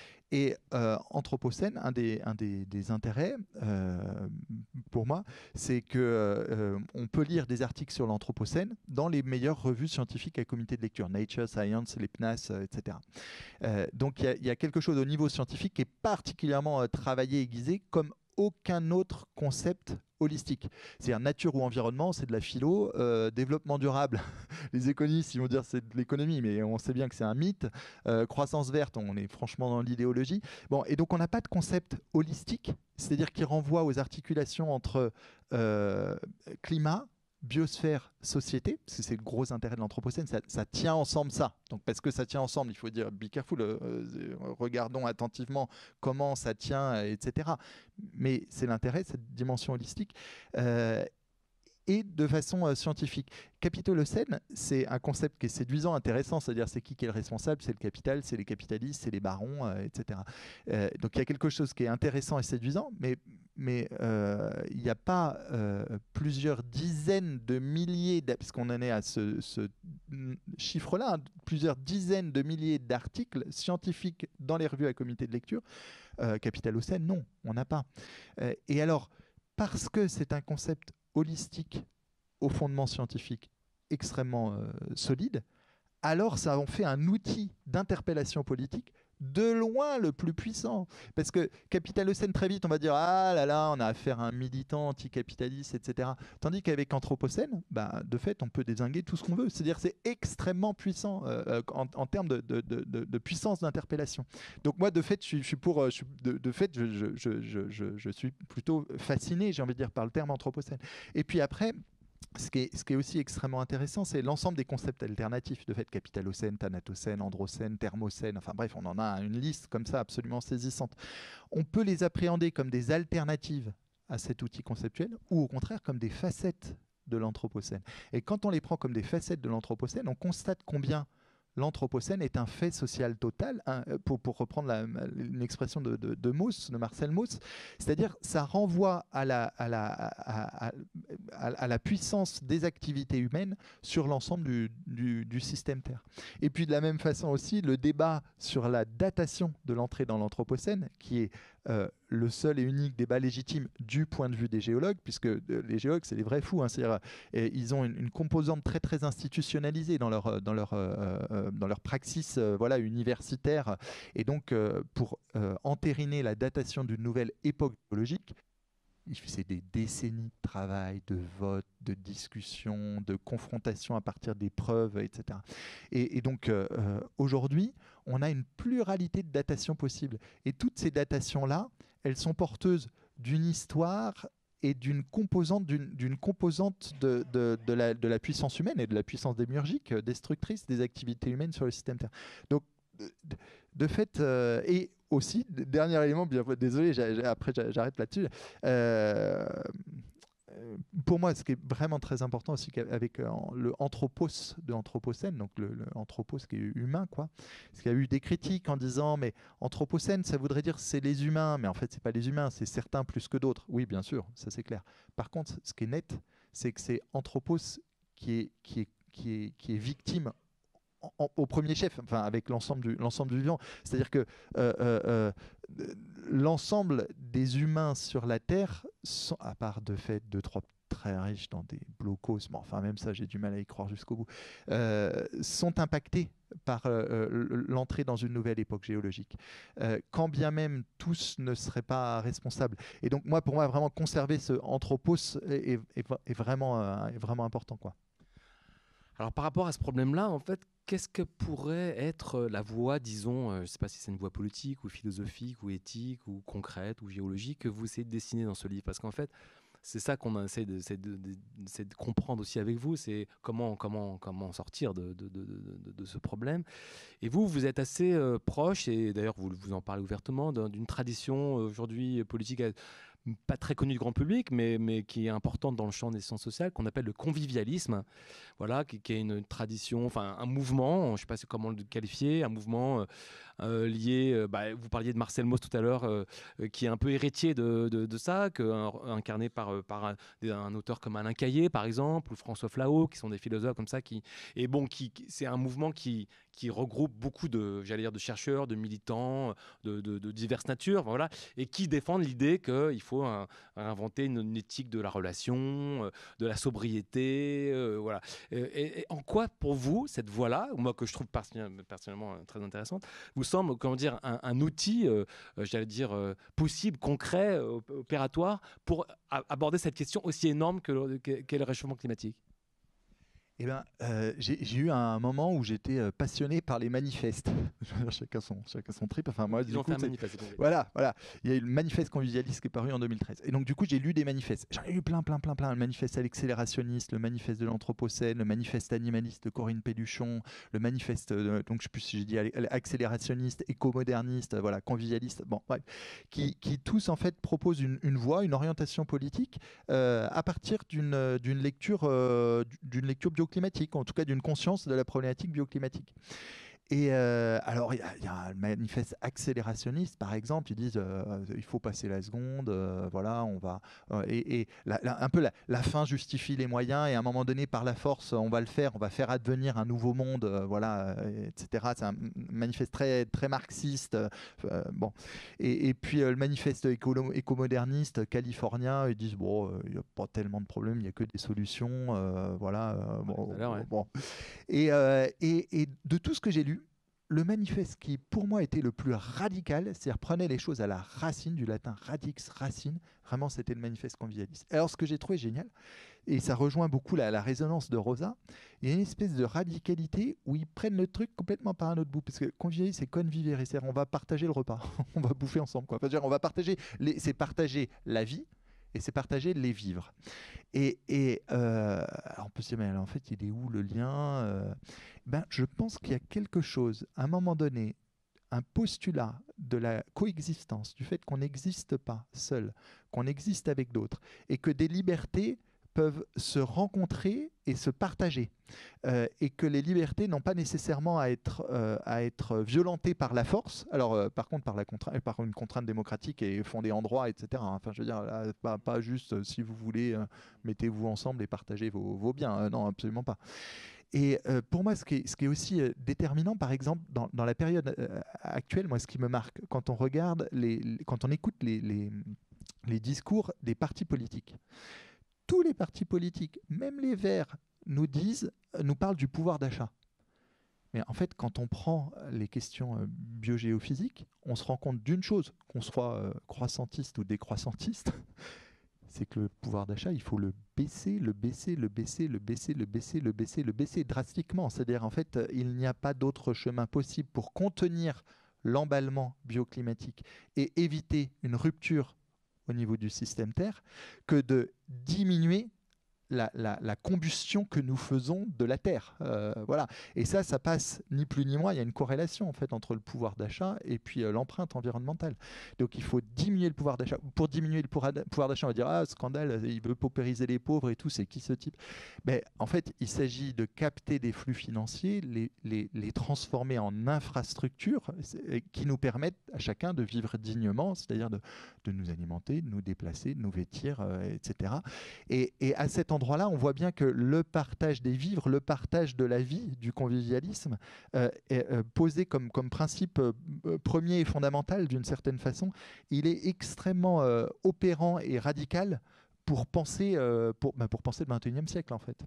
Et euh, Anthropocène, un des, un des, des intérêts euh, pour moi, c'est qu'on euh, peut lire des articles sur l'Anthropocène dans les meilleures revues scientifiques à comité de lecture, Nature, Science, les P N A S, euh, et cetera. Euh, donc il y, y a quelque chose au niveau scientifique qui est particulièrement euh, travaillé, aiguisé, comme aucun autre concept holistique. C'est-à-dire nature ou environnement, c'est de la philo, euh, développement durable, les économistes ils vont dire c'est de l'économie, mais on sait bien que c'est un mythe, euh, croissance verte, on est franchement dans l'idéologie. Bon, et donc on n'a pas de concept holistique, c'est-à-dire qui renvoie aux articulations entre euh, climat, biosphère, société, parce que c'est le gros intérêt de l'Anthropocène, ça, ça tient ensemble ça. Donc parce que ça tient ensemble, il faut dire be careful, euh, euh, regardons attentivement comment ça tient, et cetera. Mais c'est l'intérêt, cette dimension holistique. Euh, et de façon euh, scientifique. Capitalocène, c'est un concept qui est séduisant, intéressant, c'est-à-dire c'est qui qui est le responsable, c'est le capital, c'est les capitalistes, c'est les barons, euh, et cetera. Euh, donc il y a quelque chose qui est intéressant et séduisant, mais mais euh, il n'y a pas euh, plusieurs dizaines de milliers, puisqu'on en est à ce, ce chiffre-là, hein, plusieurs dizaines de milliers d'articles scientifiques dans les revues à comité de lecture. Euh, Capitalocène, non, on n'a pas. Euh, et alors, parce que c'est un concept holistique au fondement scientifique extrêmement euh, solide, alors ça en fait un outil d'interpellation politique de loin le plus puissant. Parce que Capitalocène, très vite, on va dire « Ah là là, on a affaire à un militant anticapitaliste, et cetera » Tandis qu'avec Anthropocène, bah, de fait, on peut dézinguer tout ce qu'on veut. C'est-à-dire c'est extrêmement puissant euh, en, en termes de, de, de, de puissance d'interpellation. Donc moi, de fait, je suis, je suis pour, je suis, de, de fait, je, je, je, je, je suis plutôt fasciné, j'ai envie de dire, par le terme Anthropocène. Et puis après, Ce qui, est, ce qui est aussi extrêmement intéressant, c'est l'ensemble des concepts alternatifs, de fait, capitalocène, thanatocène, androcène, thermocène, enfin bref, on en a une liste comme ça absolument saisissante. On peut les appréhender comme des alternatives à cet outil conceptuel ou au contraire comme des facettes de l'Anthropocène. Et quand on les prend comme des facettes de l'Anthropocène, on constate combien l'Anthropocène est un fait social total, hein, pour, pour reprendre la, une expression de, de, de Mauss, de Marcel Mauss, c'est-à-dire ça renvoie à la, à, la, à, à, à, à la puissance des activités humaines sur l'ensemble du, du, du système Terre. Et puis de la même façon aussi, le débat sur la datation de l'entrée dans l'Anthropocène, qui est euh, le seul et unique débat légitime du point de vue des géologues, puisque euh, les géologues, c'est des vrais fous, hein, c'est-à-dire euh, ils ont une, une composante très très institutionnalisée dans leur, dans leur, euh, euh, dans leur praxis euh, voilà, universitaire, et donc euh, pour euh, entériner la datation d'une nouvelle époque géologique, c'est des décennies de travail, de vote, de discussion, de confrontation à partir des preuves, et cetera. Et, et donc, euh, aujourd'hui, on a une pluralité de datations possibles. Et toutes ces datations-là, elles sont porteuses d'une histoire et d'une composante, d'une, d'une composante de, de, de, la, de la puissance humaine et de la puissance démiurgique, destructrice des activités humaines sur le système Terre. Donc, de, de fait, euh, et aussi, dernier élément, bien, désolé, j'ai, après j'arrête là-dessus. Euh, pour moi, ce qui est vraiment très important aussi avec euh, le anthropos de l'Anthropocène, donc le, le anthropos qui est humain, quoi. Parce qu'il y a eu des critiques en disant, mais Anthropocène, ça voudrait dire c'est les humains, mais en fait, c'est pas les humains, c'est certains plus que d'autres. Oui, bien sûr, ça c'est clair. Par contre, ce qui est net, c'est que c'est anthropos qui est, qui est, qui est, qui est victime En, au premier chef, enfin avec l'ensemble du, l'ensemble du vivant. C'est-à-dire que euh, euh, l'ensemble des humains sur la Terre, sont, à part de fait deux, trois très riches dans des blocos, mais enfin même ça j'ai du mal à y croire jusqu'au bout, euh, sont impactés par euh, l'entrée dans une nouvelle époque géologique. Euh, quand bien même tous ne seraient pas responsables. Et donc moi, pour moi, vraiment conserver ce anthropos est, est, est, vraiment, euh, est vraiment important, quoi. Alors par rapport à ce problème-là, en fait, qu'est-ce que pourrait être la voie, disons, euh, je ne sais pas si c'est une voie politique ou philosophique ou éthique ou concrète ou géologique que vous essayez de dessiner dans ce livre? Parce qu'en fait, c'est ça qu'on essaie de, c'est de, de, c'est de comprendre aussi avec vous, c'est comment, comment, comment sortir de, de, de, de, de ce problème. Et vous, vous êtes assez euh, proche, et d'ailleurs vous, vous en parlez ouvertement, d'une tradition euh, aujourd'hui politique euh, pas très connue du grand public, mais, mais qui est importante dans le champ des sciences sociales, qu'on appelle le convivialisme, voilà, qui, qui est une tradition, enfin un mouvement, je ne sais pas comment le qualifier, un mouvement euh, euh, lié, euh, bah, vous parliez de Marcel Mauss tout à l'heure, euh, euh, qui est un peu héritier de, de, de ça, que, un, incarné par, par un, un auteur comme Alain Caillé, par exemple, ou François Flahault, qui sont des philosophes comme ça, qui, et bon, qui, qui, c'est un mouvement qui, qui regroupe beaucoup de, j'allais dire, de chercheurs, de militants, de, de, de diverses natures, voilà, et qui défendent l'idée qu'il faut un, inventer une, une éthique de la relation, euh, de la sobriété, euh, voilà. Et, et en quoi, pour vous, cette voie-là, moi que je trouve personnellement très intéressante, vous semble, comment dire, un, un outil, euh, j'allais dire, euh, possible, concret, euh, opératoire, pour aborder cette question aussi énorme que, qu'est le réchauffement climatique? Eh ben, euh, j'ai eu un moment où j'étais euh, passionné par les manifestes. chacun, son, chacun son trip. Enfin, moi, Ils du ont coup, fait un manifeste. Voilà, voilà. Il y a eu le manifeste convivialiste qui est paru en deux mille treize. Et donc, du coup, j'ai lu des manifestes. J'en ai lu plein, plein, plein, plein. Le manifeste à l'accélérationniste, le manifeste de l'Anthropocène, le manifeste animaliste de Corinne Péduchon, le manifeste, euh, donc je sais plus si j'ai dit accélérationniste, éco-moderniste, voilà, convivialiste. Bon, ouais. Qui, qui tous, en fait, proposent une, une voie, une orientation politique euh, à partir d'une d'une lecture, euh, d'une lecture bio climatique, en tout cas d'une conscience de la problématique bioclimatique. Et euh, alors, il y, y a un manifeste accélérationniste, par exemple, ils disent euh, il faut passer la seconde, euh, voilà, on va. Euh, et et la, la, un peu la, la fin justifie les moyens, et à un moment donné, par la force, on va le faire, on va faire advenir un nouveau monde, euh, voilà, et cetera. C'est un manifeste très, très marxiste. Euh, bon. Et, et puis, euh, le manifeste écolo, éco-moderniste californien, ils disent bon, il euh, n'y a pas tellement de problèmes, il n'y a que des solutions, euh, voilà. Euh, bon, ouais. bon. Et, euh, et, et de tout ce que j'ai lu, le manifeste qui, pour moi, était le plus radical, c'est-à-dire prenait les choses à la racine, du latin radix, racine, vraiment, c'était le manifeste convivialiste. Alors, ce que j'ai trouvé génial, et ça rejoint beaucoup la, la résonance de Rosa, il y a une espèce de radicalité où ils prennent le truc complètement par un autre bout, parce que convivialiste, c'est convivere, c'est-à-dire on va partager le repas, on va bouffer ensemble, quoi. Enfin, dire, on va partager, les, c'est partager la vie, et c'est partager les vivres. Et, et euh, on peut se dire, mais alors, en fait, il est où le lien euh, ben, je pense qu'il y a quelque chose, à un moment donné, un postulat de la coexistence, du fait qu'on n'existe pas seul, qu'on existe avec d'autres, et que des libertés peuvent se rencontrer et se partager, euh, et que les libertés n'ont pas nécessairement à être, euh, à être violentées par la force, alors euh, par contre par, la contrainte, par une contrainte démocratique et fondée en droit, et cetera. Enfin, je veux dire, là, pas, pas juste euh, si vous voulez, euh, mettez-vous ensemble et partagez vos, vos biens, euh, non, absolument pas. Et euh, pour moi, ce qui est, ce qui est aussi euh, déterminant, par exemple, dans, dans la période euh, actuelle, moi, ce qui me marque, quand on regarde, les, les, quand on écoute les, les, les discours des partis politiques, tous les partis politiques, même les Verts, nous disent, nous parlent du pouvoir d'achat. Mais en fait, quand on prend les questions euh, biogéophysiques, on se rend compte d'une chose, qu'on soit euh, croissantiste ou décroissantiste, c'est que le pouvoir d'achat, il faut le baisser, le baisser, le baisser, le baisser, le baisser, le baisser, le baisser drastiquement. C'est-à-dire, en fait, il n'y a pas d'autre chemin possible pour contenir l'emballement bioclimatique et éviter une rupture au niveau du système Terre que de diminuer La, la, la combustion que nous faisons de la Terre. Euh, voilà. Et ça, ça passe ni plus ni moins. Il y a une corrélation en fait entre le pouvoir d'achat et puis euh, l'empreinte environnementale. Donc il faut diminuer le pouvoir d'achat. Pour diminuer le pouvoir d'achat, on va dire ah scandale, il veut paupériser les pauvres et tout. C'est qui ce type? Mais en fait, il s'agit de capter des flux financiers, les, les, les transformer en infrastructures qui nous permettent à chacun de vivre dignement, c'est-à-dire de, de nous alimenter, de nous déplacer, de nous vêtir, euh, et cetera. Et, et à cet endroit-là, on voit bien que le partage des vivres, le partage de la vie, du convivialisme, euh, est euh, posé comme, comme principe euh, premier et fondamental d'une certaine façon. Il est extrêmement euh, opérant et radical pour penser, euh, pour, bah, pour penser le vingt et unième siècle, en fait.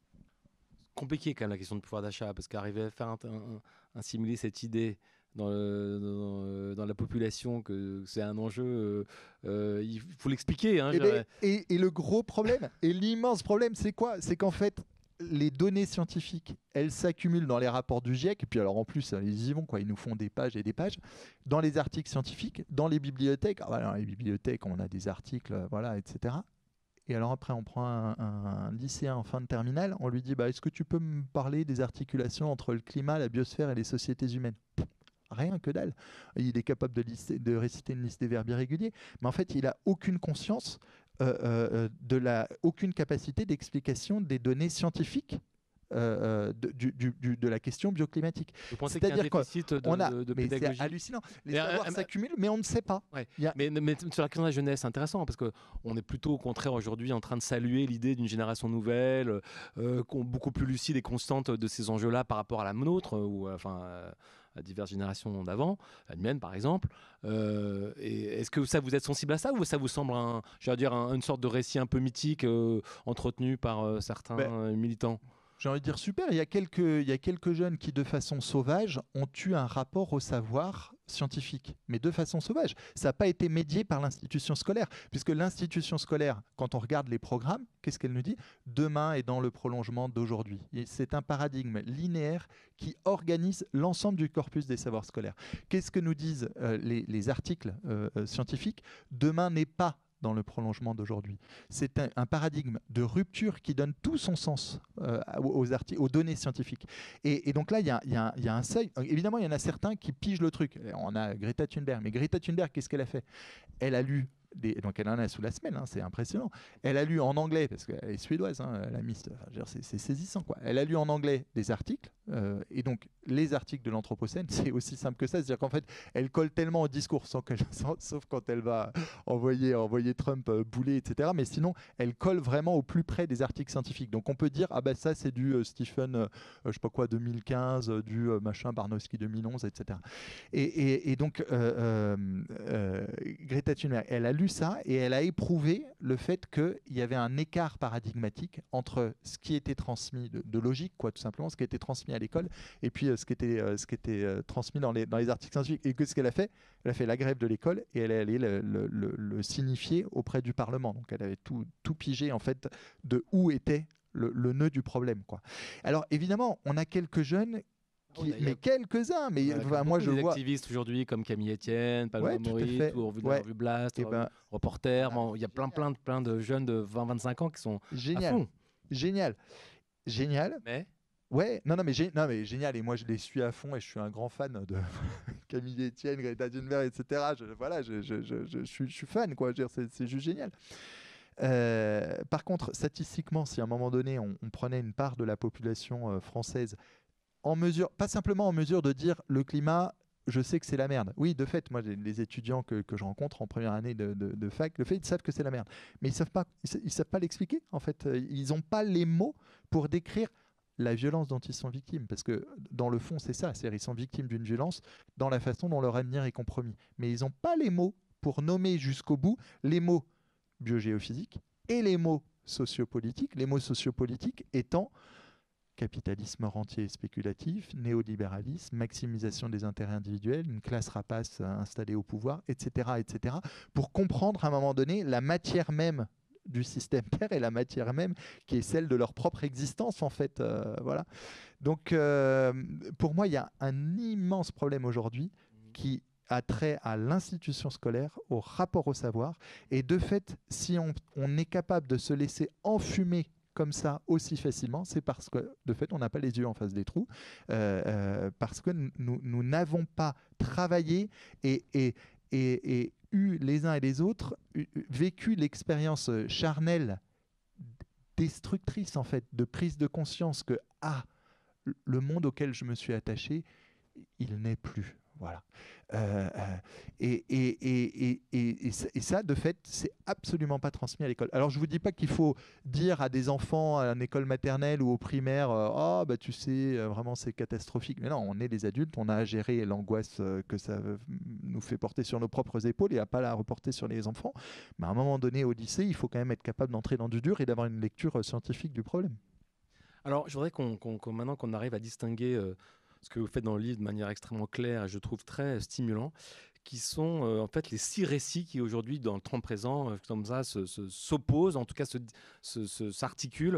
Compliqué quand même la question de pouvoir d'achat, parce qu'arriver à faire un, un, un, simuler cette idée dans, le, dans, dans la population que c'est un enjeu, euh, euh, il faut l'expliquer. Hein, et, ben, et, et le gros problème, et l'immense problème, c'est quoi? C'est qu'en fait, les données scientifiques, elles s'accumulent dans les rapports du GIEC, et puis alors en plus, ils y vont, quoi, ils nous font des pages et des pages, dans les articles scientifiques, dans les bibliothèques. Ah, voilà, dans les bibliothèques, on a des articles, voilà, et cetera. Et alors après, on prend un, un lycéen en fin de terminale, on lui dit bah, est-ce que tu peux me parler des articulations entre le climat, la biosphère et les sociétés humaines ? Rien que dalle. Il est capable de, lister, de réciter une liste des verbes irréguliers, mais en fait, il n'a aucune conscience, euh, euh, de la, aucune capacité d'explication des données scientifiques euh, de, du, du, de la question bioclimatique. Vous pensez qu'il y a un déficit de, on a, de, de mais pédagogie ? C'est hallucinant. Les mais, savoirs euh, s'accumulent, mais on ne sait pas. Ouais. A... Mais, mais sur la question de la jeunesse, c'est intéressant parce qu'on est plutôt au contraire aujourd'hui en train de saluer l'idée d'une génération nouvelle, euh, beaucoup plus lucide et constante de ces enjeux-là par rapport à la nôtre, ou enfin euh, à diverses générations d'avant, la mienne par exemple. Euh, et est-ce que ça vous êtes sensible à ça ou ça vous semble un, je veux dire, un, une sorte de récit un peu mythique euh, entretenu par euh, certains ben... militants ? J'ai envie de dire super, il y, a quelques, il y a quelques jeunes qui de façon sauvage ont eu un rapport au savoir scientifique, mais de façon sauvage. Ça n'a pas été médié par l'institution scolaire, puisque l'institution scolaire, quand on regarde les programmes, qu'est-ce qu'elle nous dit ? Demain est dans le prolongement d'aujourd'hui. C'est un paradigme linéaire qui organise l'ensemble du corpus des savoirs scolaires. Qu'est-ce que nous disent euh, les, les articles euh, scientifiques ? Demain n'est pas dans le prolongement d'aujourd'hui. C'est un, un paradigme de rupture qui donne tout son sens euh, aux, articles, aux données scientifiques. Et, et donc là, il y, y, y a un seuil. Évidemment, il y en a certains qui pigent le truc. On a Greta Thunberg. Mais Greta Thunberg, qu'est-ce qu'elle a fait ? Elle a lu, des, donc elle en a sous la semaine, hein, c'est impressionnant. Elle a lu en anglais, parce qu'elle est suédoise, hein, la Miss, enfin, c'est, c'est saisissant, quoi. Elle a lu en anglais des articles, euh, et donc les articles de l'Anthropocène, c'est aussi simple que ça, c'est-à-dire qu'en fait, elle colle tellement au discours, sans qu'elle, sans, sauf quand elle va envoyer, envoyer Trump euh, bouler, et cetera. Mais sinon, elle colle vraiment au plus près des articles scientifiques. Donc on peut dire, ah ben ça c'est du euh, Stephen, euh, je sais pas quoi, deux mille quinze, euh, du euh, machin Barnowski deux mille onze, et cetera. Et, et, et donc, euh, euh, Greta Thunberg, elle a lu ça et elle a éprouvé le fait qu'il y avait un écart paradigmatique entre ce qui était transmis de, de logique, quoi, tout simplement, ce qui était transmis à l'école, et puis euh, ce qui était, euh, ce qui était euh, transmis dans les, dans les articles scientifiques. Et que ce qu'elle a fait, elle a fait la grève de l'école et elle est allée le, le, le, le signifier auprès du Parlement. Donc elle avait tout, tout pigé en fait de où était le, le nœud du problème, quoi. Alors évidemment, on a quelques jeunes. Qui, mais quelques-uns, mais enfin, moi je des vois activistes aujourd'hui comme Camille Etienne, Paloma ouais, Maurice, ou Revue, ouais. Revue Blast, et ben, Reporter. Bon, il y a plein, plein, plein de jeunes de vingt à vingt-cinq ans qui sont génial, à fond. Génial, génial. Mais ouais, non, non, mais, gé... non, mais génial. Et moi, je les suis à fond et je suis un grand fan de Camille Etienne, Greta Thunberg, et cetera. Je, voilà, je, je, je, je, je, suis, je suis fan, quoi. Je veux dire, c'est, c'est juste génial. Euh, par contre, statistiquement, si à un moment donné, on, on prenait une part de la population euh, française en mesure, pas simplement en mesure de dire le climat, je sais que c'est la merde. Oui, de fait, moi, les étudiants que, que je rencontre en première année de, de, de fac, le fait, ils savent que c'est la merde. Mais ils savent pas, ils, ils savent pas l'expliquer, en fait. Ils n'ont pas les mots pour décrire la violence dont ils sont victimes. Parce que, dans le fond, c'est ça. C'est-à-dire, ils sont victimes d'une violence dans la façon dont leur avenir est compromis. Mais ils n'ont pas les mots pour nommer jusqu'au bout les mots biogéophysiques et les mots sociopolitiques. Les mots sociopolitiques étant capitalisme rentier et spéculatif, néolibéralisme, maximisation des intérêts individuels, une classe rapace installée au pouvoir, et cetera, et cetera, pour comprendre à un moment donné la matière même du système Terre et la matière même qui est celle de leur propre existence, en fait. Euh, voilà. Donc, euh, pour moi, il y a un immense problème aujourd'hui qui a trait à l'institution scolaire, au rapport au savoir, et de fait, si on, on est capable de se laisser enfumer comme ça aussi facilement, c'est parce que de fait on n'a pas les yeux en face des trous, euh, euh, parce que nous, nous n'avons pas travaillé et, et, et, et eu les uns et les autres eu, vécu l'expérience charnelle destructrice en fait de prise de conscience que ah le monde auquel je me suis attaché il n'est plus. Voilà. Euh, euh, et, et, et, et, et, et ça, de fait, c'est absolument pas transmis à l'école. Alors, je vous dis pas qu'il faut dire à des enfants à une école maternelle ou au primaire, euh, oh, bah tu sais, vraiment c'est catastrophique. Mais non, on est des adultes, on a à gérer l'angoisse que ça nous fait porter sur nos propres épaules et à pas la reporter sur les enfants. Mais à un moment donné, au lycée, il faut quand même être capable d'entrer dans du dur et d'avoir une lecture scientifique du problème. Alors, je voudrais qu'on, qu'on, qu'on maintenant qu'on arrive à distinguer euh, ce que vous faites dans le livre de manière extrêmement claire, et je trouve très stimulant, qui sont euh, en fait les six récits qui aujourd'hui, dans le temps présent, euh, comme ça, se, se, s'opposent, en tout cas se, se, se, s'articulent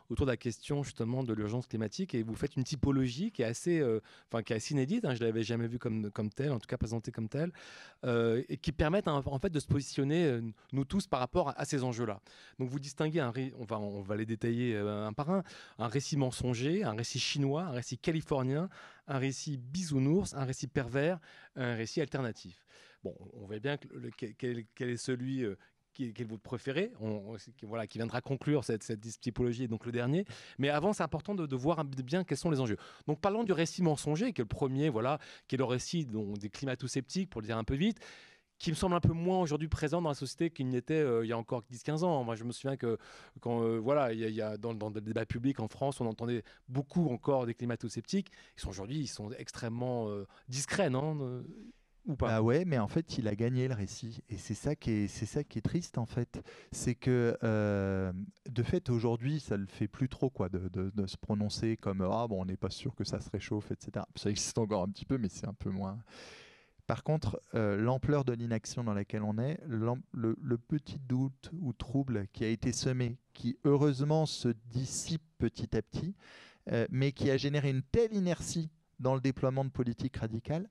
autour de la question justement de l'urgence climatique et vous faites une typologie qui est assez, euh, enfin qui est assez inédite. Hein, je l'avais jamais vue comme comme telle, en tout cas présentée comme telle, euh, et qui permettent hein, en fait de se positionner euh, nous tous par rapport à, à ces enjeux-là. Donc vous distinguez un, ré... on va on va les détailler euh, un par un, un récit mensonger, un récit chinois, un récit californien, un récit bisounours, un récit pervers, un récit alternatif. Bon, on voit bien que le, quel, quel est celui euh, qui, qui est votre préféré, on, qui, voilà, qui viendra conclure cette, cette typologie, donc le dernier. Mais avant, c'est important de, de voir bien quels sont les enjeux. Donc parlons du récit mensonger, qui est le premier, voilà, qui est le récit donc, des climato-sceptiques, pour le dire un peu vite, qui me semble un peu moins aujourd'hui présent dans la société qu'il n'y était euh, il y a encore dix quinze ans. Moi, je me souviens que quand, euh, voilà, il y a, il y a dans, dans le débat public en France, on entendait beaucoup encore des climato-sceptiques. Ils sont aujourd'hui, ils sont extrêmement euh, discrets, non euh, ou pas? Bah ouais, mais en fait, il a gagné le récit. Et c'est ça qui est, c'est ça qui est triste, en fait. C'est que, euh, de fait, aujourd'hui, ça le fait plus trop, quoi, de, de- de se prononcer comme ah bon, on n'est pas sûr que ça se réchauffe, et cetera. Ça existe encore un petit peu, mais c'est un peu moins. Par contre, euh, l'ampleur de l'inaction dans laquelle on est, l'am- le, le petit doute ou trouble qui a été semé, qui heureusement se dissipe petit à petit, euh, mais qui a généré une telle inertie dans le déploiement de politiques radicales,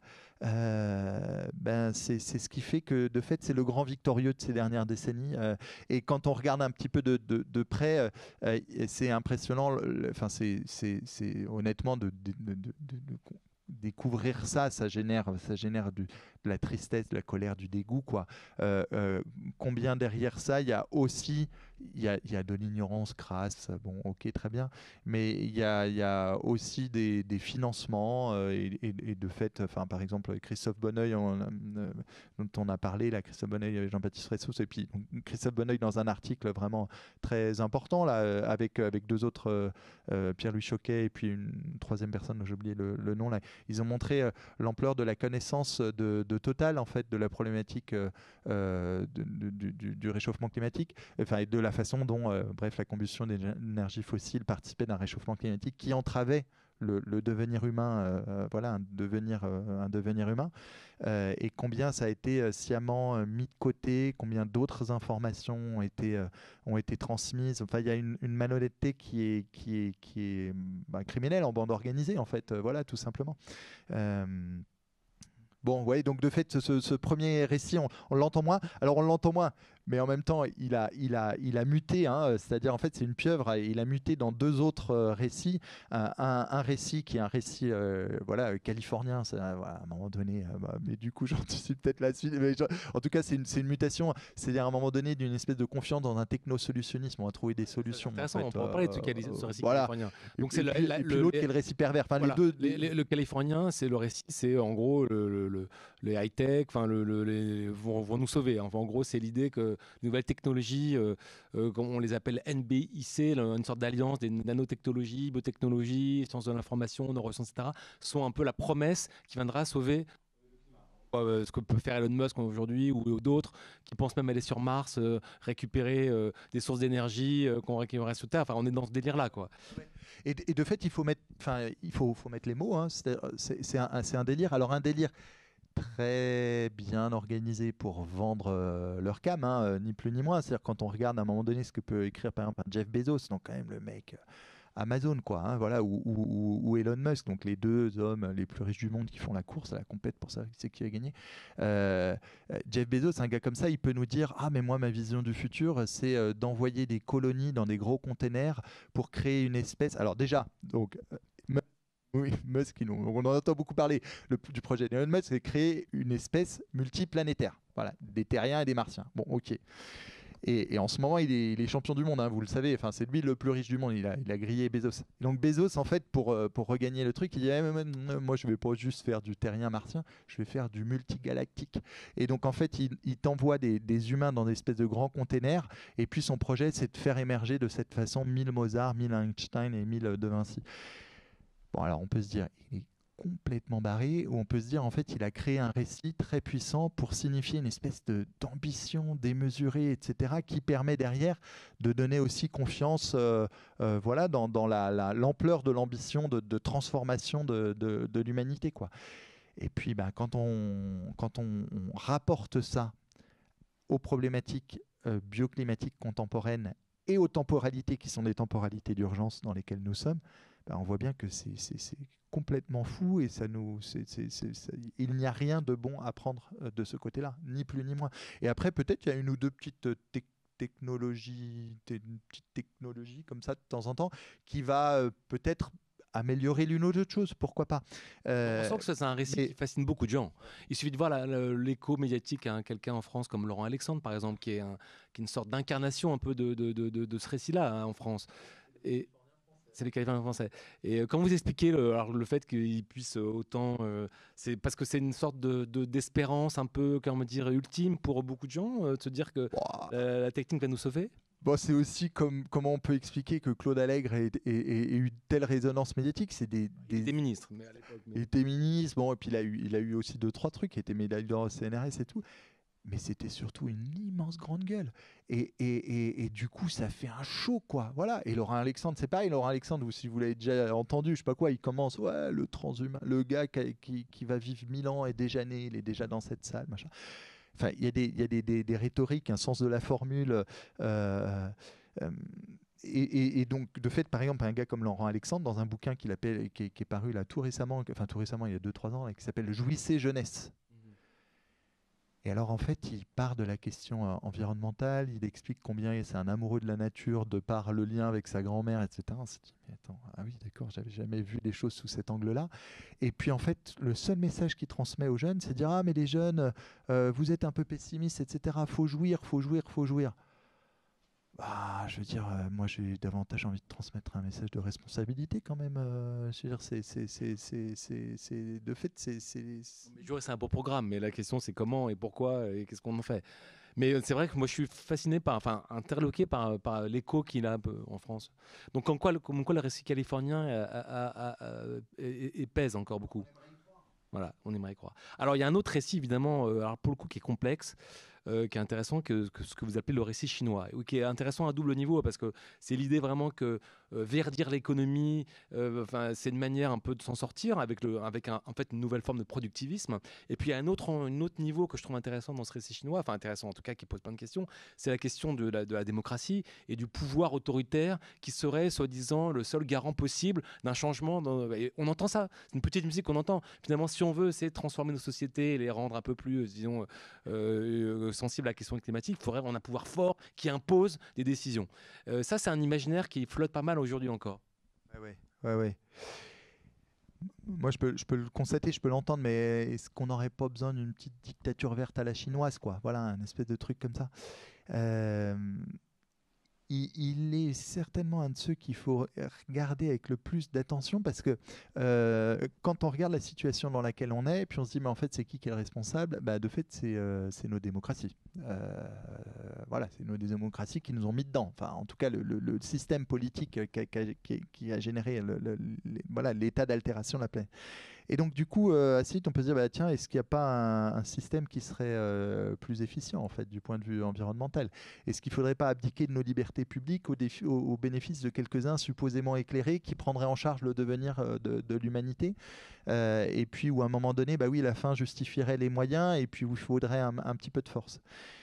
euh, ben c'est c'est ce qui fait que, de fait, c'est le grand victorieux de ces dernières décennies. Euh, et quand on regarde un petit peu de, de, de près, euh, euh, c'est impressionnant. Enfin, c'est c'est- c'est honnêtement de, de, de, de- de découvrir ça, ça génère, ça génère du, de la tristesse, de la colère, du dégoût, quoi. Euh, euh, combien derrière ça, il y a aussi, il y a, il y a de l'ignorance crasse, bon, ok, très bien, mais il y a, il y a aussi des, des financements euh, et, et- et de fait, enfin, par exemple, Christophe Bonneuil, on, euh, dont on a parlé, là, Christophe Bonneuil et Jean-Baptiste Ressos, et puis donc, Christophe Bonneuil dans un article vraiment très important, là, euh, avec, avec deux autres, euh, euh, Pierre-Louis Choquet et puis une troisième personne, j'ai oublié le, le nom, là. Ils ont montré euh, l'ampleur de la connaissance de, de Total, en fait, de la problématique euh, euh, de- de- du, du- du réchauffement climatique, enfin, et de la façon dont, euh, bref, la combustion d'énergie fossile participait d'un réchauffement climatique qui entravait le, le devenir humain, euh, euh, voilà, un devenir, euh, un devenir humain, euh, et combien ça a été euh, sciemment euh, mis de côté, combien d'autres informations ont été, euh, ont été transmises. Enfin, il y a une, une malhonnêteté qui est, qui est, qui est bah, criminelle en bande organisée, en fait, euh, voilà, tout simplement. Euh, Bon, ouais, donc de fait, ce, ce premier récit, on, on l'entend moins. Alors, on l'entend moins, mais en même temps, il a, il a, il a muté, hein, c'est-à-dire, en fait, c'est une pieuvre, et il a muté dans deux autres euh, récits. Un, un- un récit qui est un récit euh, voilà, euh, californien, ça, voilà, à un moment donné, euh, bah, mais du coup, j'anticipe peut-être la suite. Mais je- en tout cas, c'est une, c'est une mutation, c'est-à-dire, à un moment donné, d'une espèce de confiance dans un techno-solutionnisme. On va trouver des C'est solutions, en intéressant, on fait. peut en parler de ce, Euh, cali- ce euh, récit voilà. californien. Et, Donc c'est et le, puis, la- et puis le- l'autre les- qui est le récit pervers. Enfin, les voilà, deux. les- les- le californien, c'est le récit, c'est en gros le, le- le- les high-tech, enfin le, le- les, vont, vont nous sauver. Enfin, en gros, c'est l'idée que les nouvelles technologies, euh, euh, comme on les appelle N B I C, là, une sorte d'alliance des nanotechnologies, biotechnologies, sciences de l'information, neurosciences, et cetera, sont un peu la promesse qui viendra sauver euh, ce que peut faire Elon Musk aujourd'hui ou d'autres qui pensent même aller sur Mars, euh, récupérer euh, des sources d'énergie euh, qu'on récupérerait sur Terre. Enfin, on est dans ce délire-là, quoi. Et, et de fait, il faut mettre, enfin, il faut, faut mettre les mots. Hein. C'est c'est- c'est un, c'est un délire. Alors un délire très bien organisé pour vendre euh, leur cam, hein, euh, ni plus ni moins. C'est-à-dire quand on regarde à un moment donné ce que peut écrire par exemple un Jeff Bezos, donc quand même le mec euh, Amazon, quoi, hein, voilà, ou, ou- ou- ou Elon Musk, donc les deux hommes les plus riches du monde qui font la course à la compète pour savoir qui c'est qui a gagné. Euh, euh, Jeff Bezos, un gars comme ça, il peut nous dire ah mais moi ma vision du futur, c'est euh, d'envoyer des colonies dans des gros containers pour créer une espèce. Alors déjà, donc euh, Mu- oui, Musk, il- on on en entend beaucoup parler. Le, du projet d'Elon Musk, c'est créer une espèce multiplanétaire. Voilà, des terriens et des martiens. Bon, ok. Et, et en ce moment, il est, il est champion du monde, hein, vous le savez. Enfin, c'est lui le plus riche du monde. Il a, il a grillé Bezos. Donc Bezos, en fait, pour, euh, pour regagner le truc, il dit eh, mais, mais, moi, je vais pas juste faire du terrien martien, je vais faire du multigalactique. Et donc, en fait, il, il t'envoie des, des humains dans des espèces de grands containers. Et puis, son projet, c'est de faire émerger de cette façon mille Mozart, mille Einstein et mille De Vinci. Bon, alors on peut se dire, il est complètement barré, ou on peut se dire, en fait, il a créé un récit très puissant pour signifier une espèce de, d'ambition démesurée, et cetera, qui permet derrière de donner aussi confiance euh, euh, voilà, dans, dans la, la, l'ampleur de l'ambition de, de transformation de, de, de l'humanité, quoi. Et puis, bah, quand on, quand on, on rapporte ça aux problématiques euh, bioclimatiques contemporaines et aux temporalités qui sont des temporalités d'urgence dans lesquelles nous sommes, ben on voit bien que c'est complètement fou et ça nous, c'est, c'est, c'est, c'est, il n'y a rien de bon à prendre de ce côté-là, ni plus ni moins. Et après, peut-être il y a une ou deux petites te technologies, une petite technologie comme ça de temps en temps qui va euh, peut-être améliorer l'une ou l'autre chose, pourquoi pas. Euh, On sent que c'est un récit mais... qui fascine beaucoup de gens. Il suffit de voir l'écho médiatique à quelqu'un en France comme Laurent Alexandre, par exemple, qui est, un, qui est une sorte d'incarnation un peu de, de, de, de, de ce récit-là hein, en France. Et c'est les Californiens français. Et euh, quand vous expliquez le, alors, le fait qu'ils puissent autant, euh, c'est parce que c'est une sorte de, de, d'espérance un peu, comment dire, ultime pour beaucoup de gens, euh, de se dire que wow. la, la technique va nous sauver. Bon, c'est aussi comme, comment on peut expliquer que Claude Allègre ait, ait, ait, ait eu telle résonance médiatique. C'est des, des... Il était ministre. Mais à l'époque, mais... Il était ministre, bon, et puis il a eu, il a eu aussi deux, trois trucs. Il était médaille d'or au C N R S et tout. Mais c'était surtout une immense grande gueule. Et, et, et, et du coup, ça fait un show, quoi. Voilà. Et Laurent Alexandre, c'est pareil. Laurent Alexandre, vous, si vous l'avez déjà entendu, je sais pas quoi, il commence, ouais, le transhumain, le gars qui, qui, qui va vivre mille ans est déjà né, il est déjà dans cette salle, machin. Enfin, il y a des, il y a des, des, des rhétoriques, un sens de la formule. Euh, euh, et, et, et donc, de fait, par exemple, un gars comme Laurent Alexandre, dans un bouquin qu'il appelle, qui, est, qui est paru là tout récemment, enfin tout récemment, il y a deux trois ans, là, qui s'appelle Jouissez jeunesse. Et alors, en fait, il part de la question euh, environnementale, il explique combien c'est un amoureux de la nature, de par le lien avec sa grand-mère, et cetera. On s'est dit, mais attends, ah oui, d'accord, j'avais jamais vu les choses sous cet angle-là. Et puis, en fait, le seul message qu'il transmet aux jeunes, c'est de dire, ah, mais les jeunes, euh, vous êtes un peu pessimistes, et cetera. Faut jouir, faut jouir, faut jouir. Bah, je veux dire, euh, moi j'ai davantage envie de transmettre un message de responsabilité quand même. Euh, je veux dire, c'est, c'est, c'est, c'est, c'est, c'est, de fait, c'est. c'est... C'est un beau programme, mais la question c'est comment et pourquoi et qu'est-ce qu'on en fait. Mais c'est vrai que moi je suis fasciné par, enfin interloqué par, par l'écho qu'il a un peu en France. Donc comme quoi, comme quoi le récit californien a, a, a, a, et, et pèse encore beaucoup. Voilà, on aimerait y croire. Alors il y a un autre récit évidemment, euh, alors pour le coup qui est complexe. Euh, qui est intéressant que, que ce que vous appelez le récit chinois, ou qui est intéressant à double niveau, parce que c'est l'idée vraiment que euh, verdir l'économie, euh, c'est une manière un peu de s'en sortir avec, le, avec un, en fait, une nouvelle forme de productivisme. Et puis il y a un autre, un autre niveau que je trouve intéressant dans ce récit chinois, enfin intéressant en tout cas, qui pose plein de questions, c'est la question de la, de la démocratie et du pouvoir autoritaire qui serait soi-disant le seul garant possible d'un changement. Dans, et on entend ça, c'est une petite musique qu'on entend. Finalement, si on veut essayer de transformer nos sociétés et les rendre un peu plus, disons, euh, sensible à la question climatique, il faudrait avoir un pouvoir fort qui impose des décisions. Euh, ça, c'est un imaginaire qui flotte pas mal aujourd'hui encore. Ouais, ouais, ouais, ouais. Moi, je peux, je peux le constater, je peux l'entendre, mais est-ce qu'on n'aurait pas besoin d'une petite dictature verte à la chinoise, quoi? Voilà, un espèce de truc comme ça. Euh, il, il est certainement un de ceux qu'il faut regarder avec le plus d'attention parce que euh, quand on regarde la situation dans laquelle on est, et puis on se dit mais en fait c'est qui qui est le responsable, bah, de fait c'est euh, nos démocraties. Euh, voilà, c'est nos démocraties qui nous ont mis dedans. Enfin, en tout cas le, le, le système politique qui a, qui a, qui a généré le, le, les, voilà, l'état d'altération de la planète. Et donc, du coup, euh, assez vite, on peut se dire, bah, tiens, est-ce qu'il n'y a pas un, un système qui serait euh, plus efficient, en fait, du point de vue environnemental? Est-ce qu'il ne faudrait pas abdiquer de nos libertés publiques au, défi, au, au bénéfice de quelques-uns supposément éclairés qui prendraient en charge le devenir euh, de, de l'humanité euh, et puis, où à un moment donné, bah oui, la fin justifierait les moyens et puis où il faudrait un, un petit peu de force.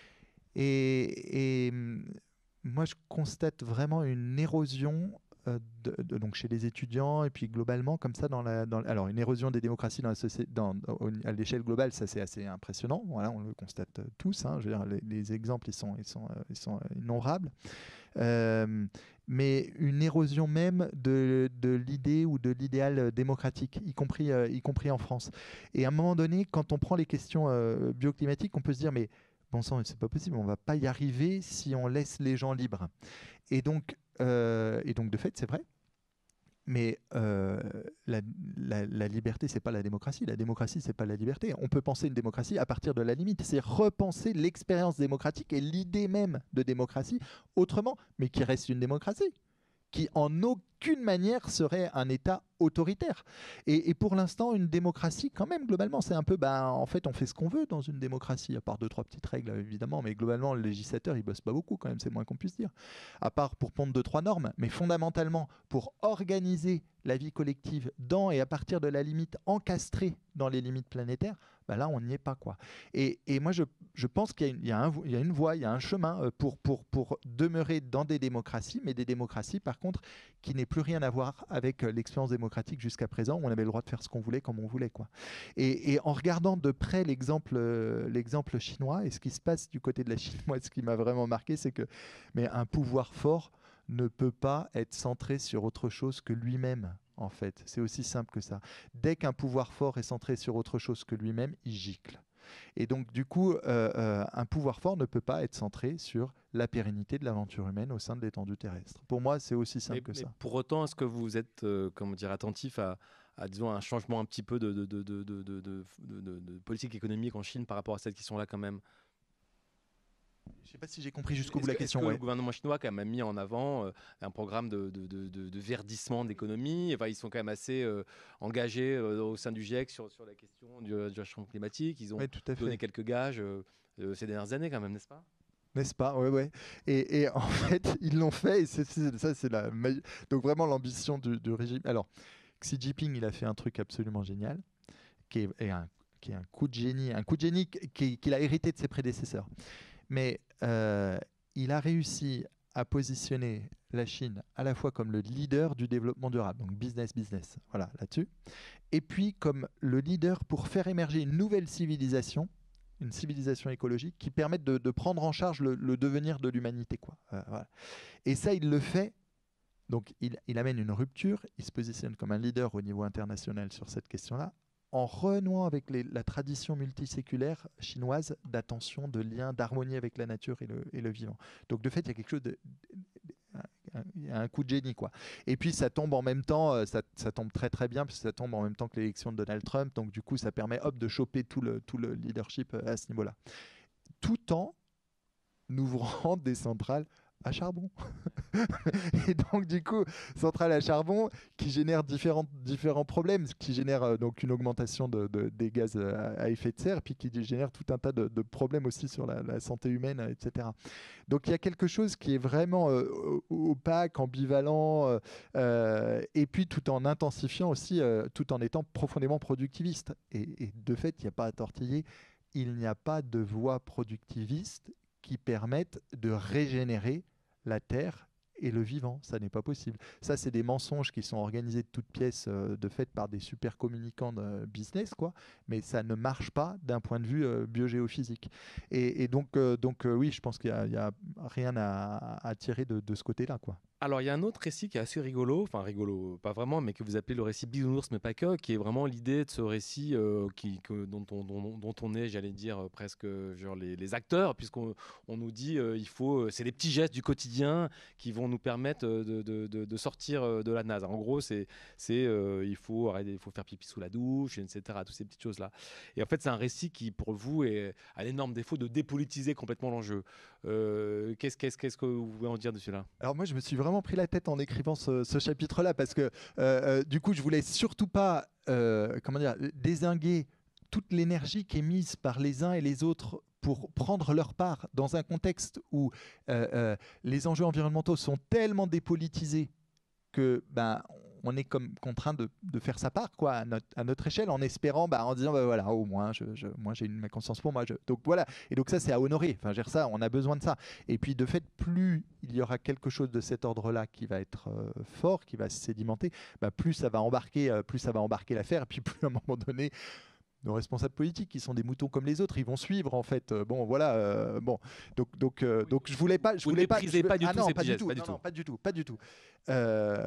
Et, et moi, je constate vraiment une érosion De, de, donc chez les étudiants et puis globalement comme ça dans la dans, alors une érosion des démocraties dans la société dans, à l'échelle globale, ça c'est assez impressionnant, voilà, on le constate tous, hein, je veux dire, les, les exemples ils sont ils sont ils sont innombrables, euh, mais une érosion même de, de l'idée ou de l'idéal démocratique, y compris euh, y compris en France. Et à un moment donné, quand on prend les questions euh, bioclimatiques, on peut se dire mais bon sang, c'est pas possible, on va pas y arriver si on laisse les gens libres. Et donc Euh, et donc de fait c'est vrai, mais euh, la, la, la liberté c'est pas la démocratie, la démocratie c'est pas la liberté. On peut penser une démocratie à partir de la limite, c'est repenser l'expérience démocratique et l'idée même de démocratie autrement, mais qui reste une démocratie, qui en aucune manière serait un État autoritaire. Et, et pour l'instant, une démocratie, quand même, globalement, c'est un peu, ben, en fait, on fait ce qu'on veut dans une démocratie, à part deux, trois petites règles, évidemment, mais globalement, le législateur, il bosse pas beaucoup, quand même, c'est le moins qu'on puisse dire. À part pour pondre deux, trois normes, mais fondamentalement, pour organiser la vie collective dans et à partir de la limite encastrée dans les limites planétaires, bah là, on n'y est pas, quoi. Et, et moi, je, je pense qu'il y a, une, il y a un, il y a une voie, il y a un chemin euh, pour, pour, pour demeurer dans des démocraties, mais des démocraties, par contre, qui n'aient plus rien à voir avec euh, l'expérience démocratique jusqu'à présent, où on avait le droit de faire ce qu'on voulait, comme on voulait, quoi. Et, et en regardant de près l'exemple, euh, l'exemple chinois, et ce qui se passe du côté de la Chine, moi, ce qui m'a vraiment marqué, c'est que mais un pouvoir fort ne peut pas être centré sur autre chose que lui-même. En fait, c'est aussi simple que ça. Dès qu'un pouvoir fort est centré sur autre chose que lui-même, il gicle. Et donc, du coup, euh, euh, un pouvoir fort ne peut pas être centré sur la pérennité de l'aventure humaine au sein de l'étendue terrestre. Pour moi, c'est aussi simple Mais, que mais ça. pour autant, est-ce que vous êtes, euh, comment dire, attentif à, à, disons, un changement un petit peu de, de, de, de, de, de, de, de- de politique économique en Chine par rapport à cette question-là quand même? Je ne sais pas si j'ai compris jusqu'au bout Est-ce la que, est-ce question. que le Ouais. gouvernement chinois a quand même mis en avant euh, un programme de, de, de, de- de verdissement d'économie? Enfin, ils sont quand même assez euh, engagés euh, au sein du GIEC sur, sur la question du, du réchauffement climatique. Ils ont Ouais, tout à donné fait. quelques gages euh, euh, ces dernières années quand même, n'est-ce pas? N'est-ce pas? Ouais, ouais. Et, et en fait, ils l'ont fait. Et c'est, c'est- ça, c'est la magie- donc vraiment l'ambition du, du régime. Alors, Xi Jinping, il a fait un truc absolument génial, qui est, est un, qui est un coup de génie, un coup de génie qui- qu'il a hérité de ses prédécesseurs. Mais euh, il a réussi à positionner la Chine à la fois comme le leader du développement durable, donc business, business, voilà, là-dessus, et puis comme le leader pour faire émerger une nouvelle civilisation, une civilisation écologique qui permette de, de prendre en charge le, le devenir de l'humanité, quoi. Euh, voilà. Et ça, il le fait. Donc, il, il amène une rupture, il se positionne comme un leader au niveau international sur cette question-là, en renouant avec les- la tradition multiséculaire chinoise d'attention, de lien, d'harmonie avec la nature et le, et le vivant. Donc, de fait, il y a quelque chose de, un, il y a un coup de génie, quoi. Et puis ça tombe en même temps, euh, ça, ça tombe très très bien, parce que ça tombe en même temps que l'élection de Donald Trump, donc du coup ça permet hop de choper tout le, tout le leadership euh, à ce niveau-là. Tout en ouvrant des centrales à charbon. Et donc, du coup, centrale à charbon qui génère différents, différents problèmes, qui génère euh, donc une augmentation de, de- des gaz à, à effet de serre, puis qui génère tout un tas de, de problèmes aussi sur la, la santé humaine, euh, et cetera. Donc, il y a quelque chose qui est vraiment euh, opaque, ambivalent, euh, euh, et puis tout en intensifiant aussi, euh, tout en étant profondément productiviste. Et, et de fait, il n'y a pas à tortiller, il n'y a pas de voie productiviste qui permette de régénérer la terre et le vivant. Ça n'est pas possible. Ça, c'est des mensonges qui sont organisés de toutes pièces, euh, de fait, par des super communicants de business, quoi. Mais ça ne marche pas d'un point de vue euh, biogéophysique. Et, et donc, euh, donc euh, oui, je pense qu'il n'y a, a, rien à, à tirer de, de ce côté-là, quoi. Alors, il y a un autre récit qui est assez rigolo, enfin rigolo, pas vraiment, mais que vous appelez le récit Bisounours, mais pas que, qui est vraiment l'idée de ce récit euh, qui, que, dont, on, dont, dont on est, j'allais dire, euh, presque genre les, les acteurs, puisqu'on on nous dit euh, il faut, euh, c'est les petits gestes du quotidien qui vont nous permettre euh, de, de, de, de sortir euh, de la naze. En gros, c'est, c'est euh, il faut arrêter, il faut faire pipi sous la douche, et cetera. Toutes ces petites choses-là. Et en fait, c'est un récit qui, pour vous, est, a l'énorme défaut de dépolitiser complètement l'enjeu. Euh, qu'est-ce, qu'est-ce, qu'est-ce que vous pouvez en dire de cela? Alors moi, je me suis vraiment pris la tête en écrivant ce, ce chapitre-là parce que euh, euh, du coup, je voulais surtout pas, euh, comment dire, dézinguer toute l'énergie qui est mise par les uns et les autres pour prendre leur part dans un contexte où euh, euh, les enjeux environnementaux sont tellement dépolitisés que ben on est comme contraint de, de faire sa part quoi à notre, à notre échelle en espérant bah, en disant bah, voilà au moins je, je, moi j'ai une ma conscience pour moi je... donc voilà et donc ça c'est à honorer enfin gère ça on a besoin de ça et puis de fait plus il y aura quelque chose de cet ordre là qui va être euh, fort qui va se sédimenter bah, plus ça va embarquer euh, plus ça va embarquer l'affaire et puis plus à un moment donné nos responsables politiques qui sont des moutons comme les autres, ils vont suivre en fait. Euh, bon, voilà. Euh, bon, donc donc euh, Oui, donc je voulais pas, je vous ne voulais pas. méprisez Je, pas du ah tout non, ces pas petits du gestes, tout. pas du Non, tout. non, pas du tout, pas du tout. Euh,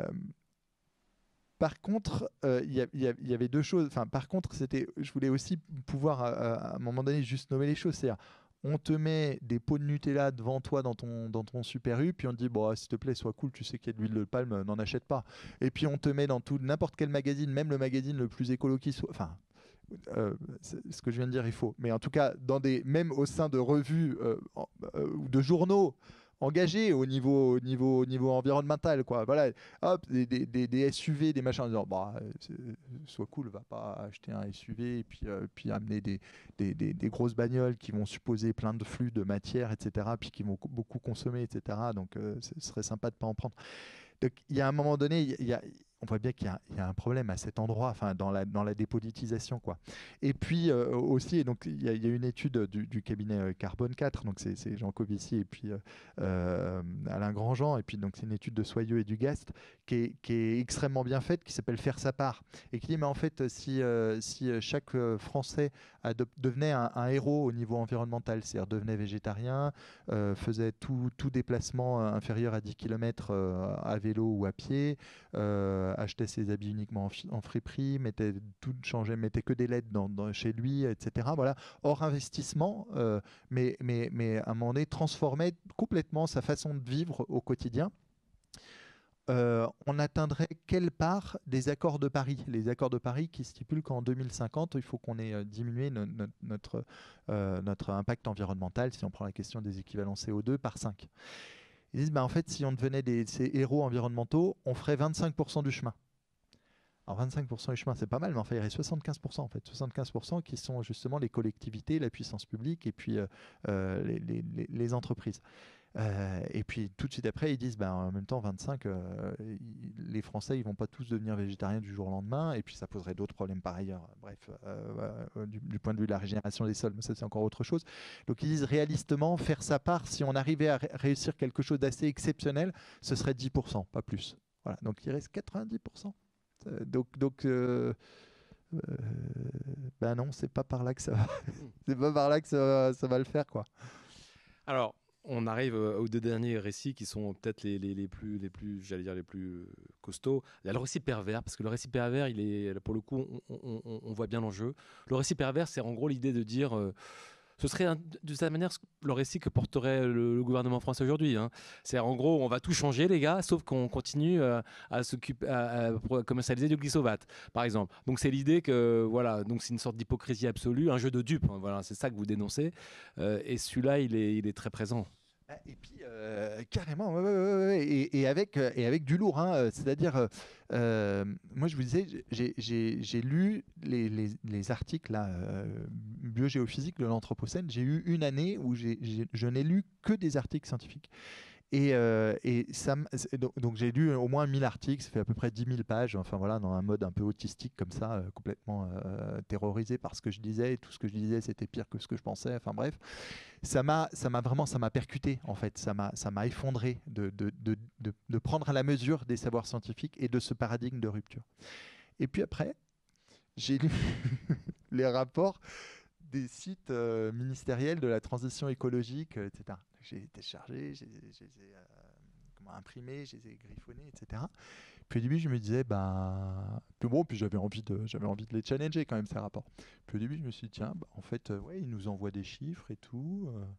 par contre, euh, il y, a- y a- y avait deux choses. Enfin, par contre, c'était, je voulais aussi pouvoir à, à- à un moment donné juste nommer les choses. C'est-à-dire, on te met des pots de Nutella devant toi dans ton, dans ton Super U, puis on te dit, bon, s'il te plaît, sois cool, tu sais qu'il y a de l'huile de palme, n'en achète pas. Et puis on te met dans tout n'importe quel magazine, même le magazine le plus écolo qui soit. Enfin, euh, ce que je viens de dire est faux. Mais en tout cas, dans des, même au sein de revues euh, en- euh, ou de journaux engagés au niveau, au niveau, au niveau environnemental, quoi. Voilà, hop, des, des, des, des S U V, des machins, en disant, bah, euh, c'est- sois cool, va pas acheter un S U V et puis, euh, puis amener des, des, des, des grosses bagnoles qui vont supposer plein de flux de matière, et cetera, puis qui vont co- beaucoup consommer, et cetera. Donc, euh, ce serait sympa de pas en prendre. Donc, il y a un moment donné, il y a, on voit bien qu'il y a, il y a un problème à cet endroit, enfin dans la, dans la dépolitisation, quoi. Et puis euh, aussi, et donc il y, a, il y a une étude du, du cabinet euh, Carbone quatre, donc c'est, c'est Jean Covici et puis euh, euh, Alain Grandjean, et puis donc c'est une étude de Soyeux et Dugast qui est, qui est extrêmement bien faite, qui s'appelle Faire sa part, et qui dit mais en fait si, euh, si chaque euh, Français adop- devenait un, un héros au niveau environnemental, c'est-à-dire devenait végétarien, euh, faisait tout, tout déplacement euh, inférieur à dix kilomètres euh, à vélo ou à pied, euh, achetait ses habits uniquement en, fi- en friperie, mettait tout changeait, mettait que des L E D dans, dans- chez lui, et cetera. Voilà, hors investissement, euh, mais, mais, mais à un moment donné transformait complètement sa façon de vivre au quotidien. Euh, on atteindrait quelle part des accords de Paris? Les accords de Paris qui stipulent qu'en deux mille cinquante, il faut qu'on ait euh, diminué no- no- notre, euh, notre impact environnemental, si on prend la question des équivalents C O deux, par cinq. Ils disent, bah, en fait, si on devenait des, ces héros environnementaux, on ferait vingt-cinq pour cent du chemin. Alors vingt-cinq pour cent du chemin, c'est pas mal, mais enfin, il y aurait soixante-quinze pour cent en fait. soixante-quinze pour cent qui sont justement les collectivités, la puissance publique et puis euh, euh, les, les- les- les entreprises. Euh, et puis tout de suite après, ils disent, ben, en même temps, vingt-cinq, euh, ils- les Français, ils vont pas tous devenir végétariens du jour au lendemain, et puis ça poserait d'autres problèmes par ailleurs. Bref, euh, euh, du, du point de vue de la régénération des sols, mais ça c'est encore autre chose. Donc ils disent réalistement, faire sa part, si on arrivait à ré- réussir quelque chose d'assez exceptionnel, ce serait dix pour cent, pas plus. Voilà, donc il reste quatre-vingt-dix pour cent. Euh, donc, donc euh, euh, ben non, c'est pas par là que ça va, c'est pas par là que ça va, ça va le faire, quoi. Alors, on arrive euh, aux deux derniers récits qui sont peut-être les, les, les plus, les plus, j'allais dire, les plus euh, costauds. Il y a le récit pervers, parce que le récit pervers, il est, pour le coup, on, on- on- on voit bien l'enjeu. Le récit pervers, c'est en gros l'idée de dire, euh, ce serait un- de cette manière le récit que porterait le, le gouvernement français aujourd'hui, hein. C'est en gros, on va tout changer, les gars, sauf qu'on continue euh, à s'occuper, à, à pro- commercialiser du glyphosate, par exemple. Donc c'est l'idée que, voilà, donc c'est une sorte d'hypocrisie absolue, un jeu de dupes, hein, voilà, c'est ça que vous dénoncez. Euh, et celui-là, il est, il est très présent. Ah, et puis euh, carrément, ouais, ouais, ouais, ouais, ouais, et, et avec, euh, et avec du lourd, hein, euh, c'est-à-dire, euh, euh, moi je vous disais, j'ai- j'ai j'ai lu les, les- les articles là, euh, biogéophysiques de l'Anthropocène. J'ai eu une année où j'ai- j'ai- je n'ai lu que des articles scientifiques. Et, euh, et ça, m- c'est- donc, donc j'ai lu au moins mille articles, ça fait à peu près dix mille pages, enfin voilà, dans un mode un peu autistique comme ça, euh, complètement euh, terrorisé par ce que je disais, et tout ce que je disais c'était pire que ce que je pensais, enfin bref. Ça m'a, ça m'a vraiment, ça m'a percuté en fait, ça m'a, ça m'a effondré de, de, de, de, de prendre à la mesure des savoirs scientifiques et de ce paradigme de rupture. Et puis après, j'ai lu les rapports des sites euh, ministériels de la transition écologique, euh, et cetera. J'ai téléchargé, j'ai j'ai- j'ai, euh, comment, imprimé, j'ai griffonnés, et cetera. Puis au début, je me disais, ben, puis bon, puis j'avais envie de, j'avais envie de les challenger quand même ces rapports. Puis au début, je me suis dit, tiens, bah, en fait, euh, ouais, ils nous envoient des chiffres et tout. euh.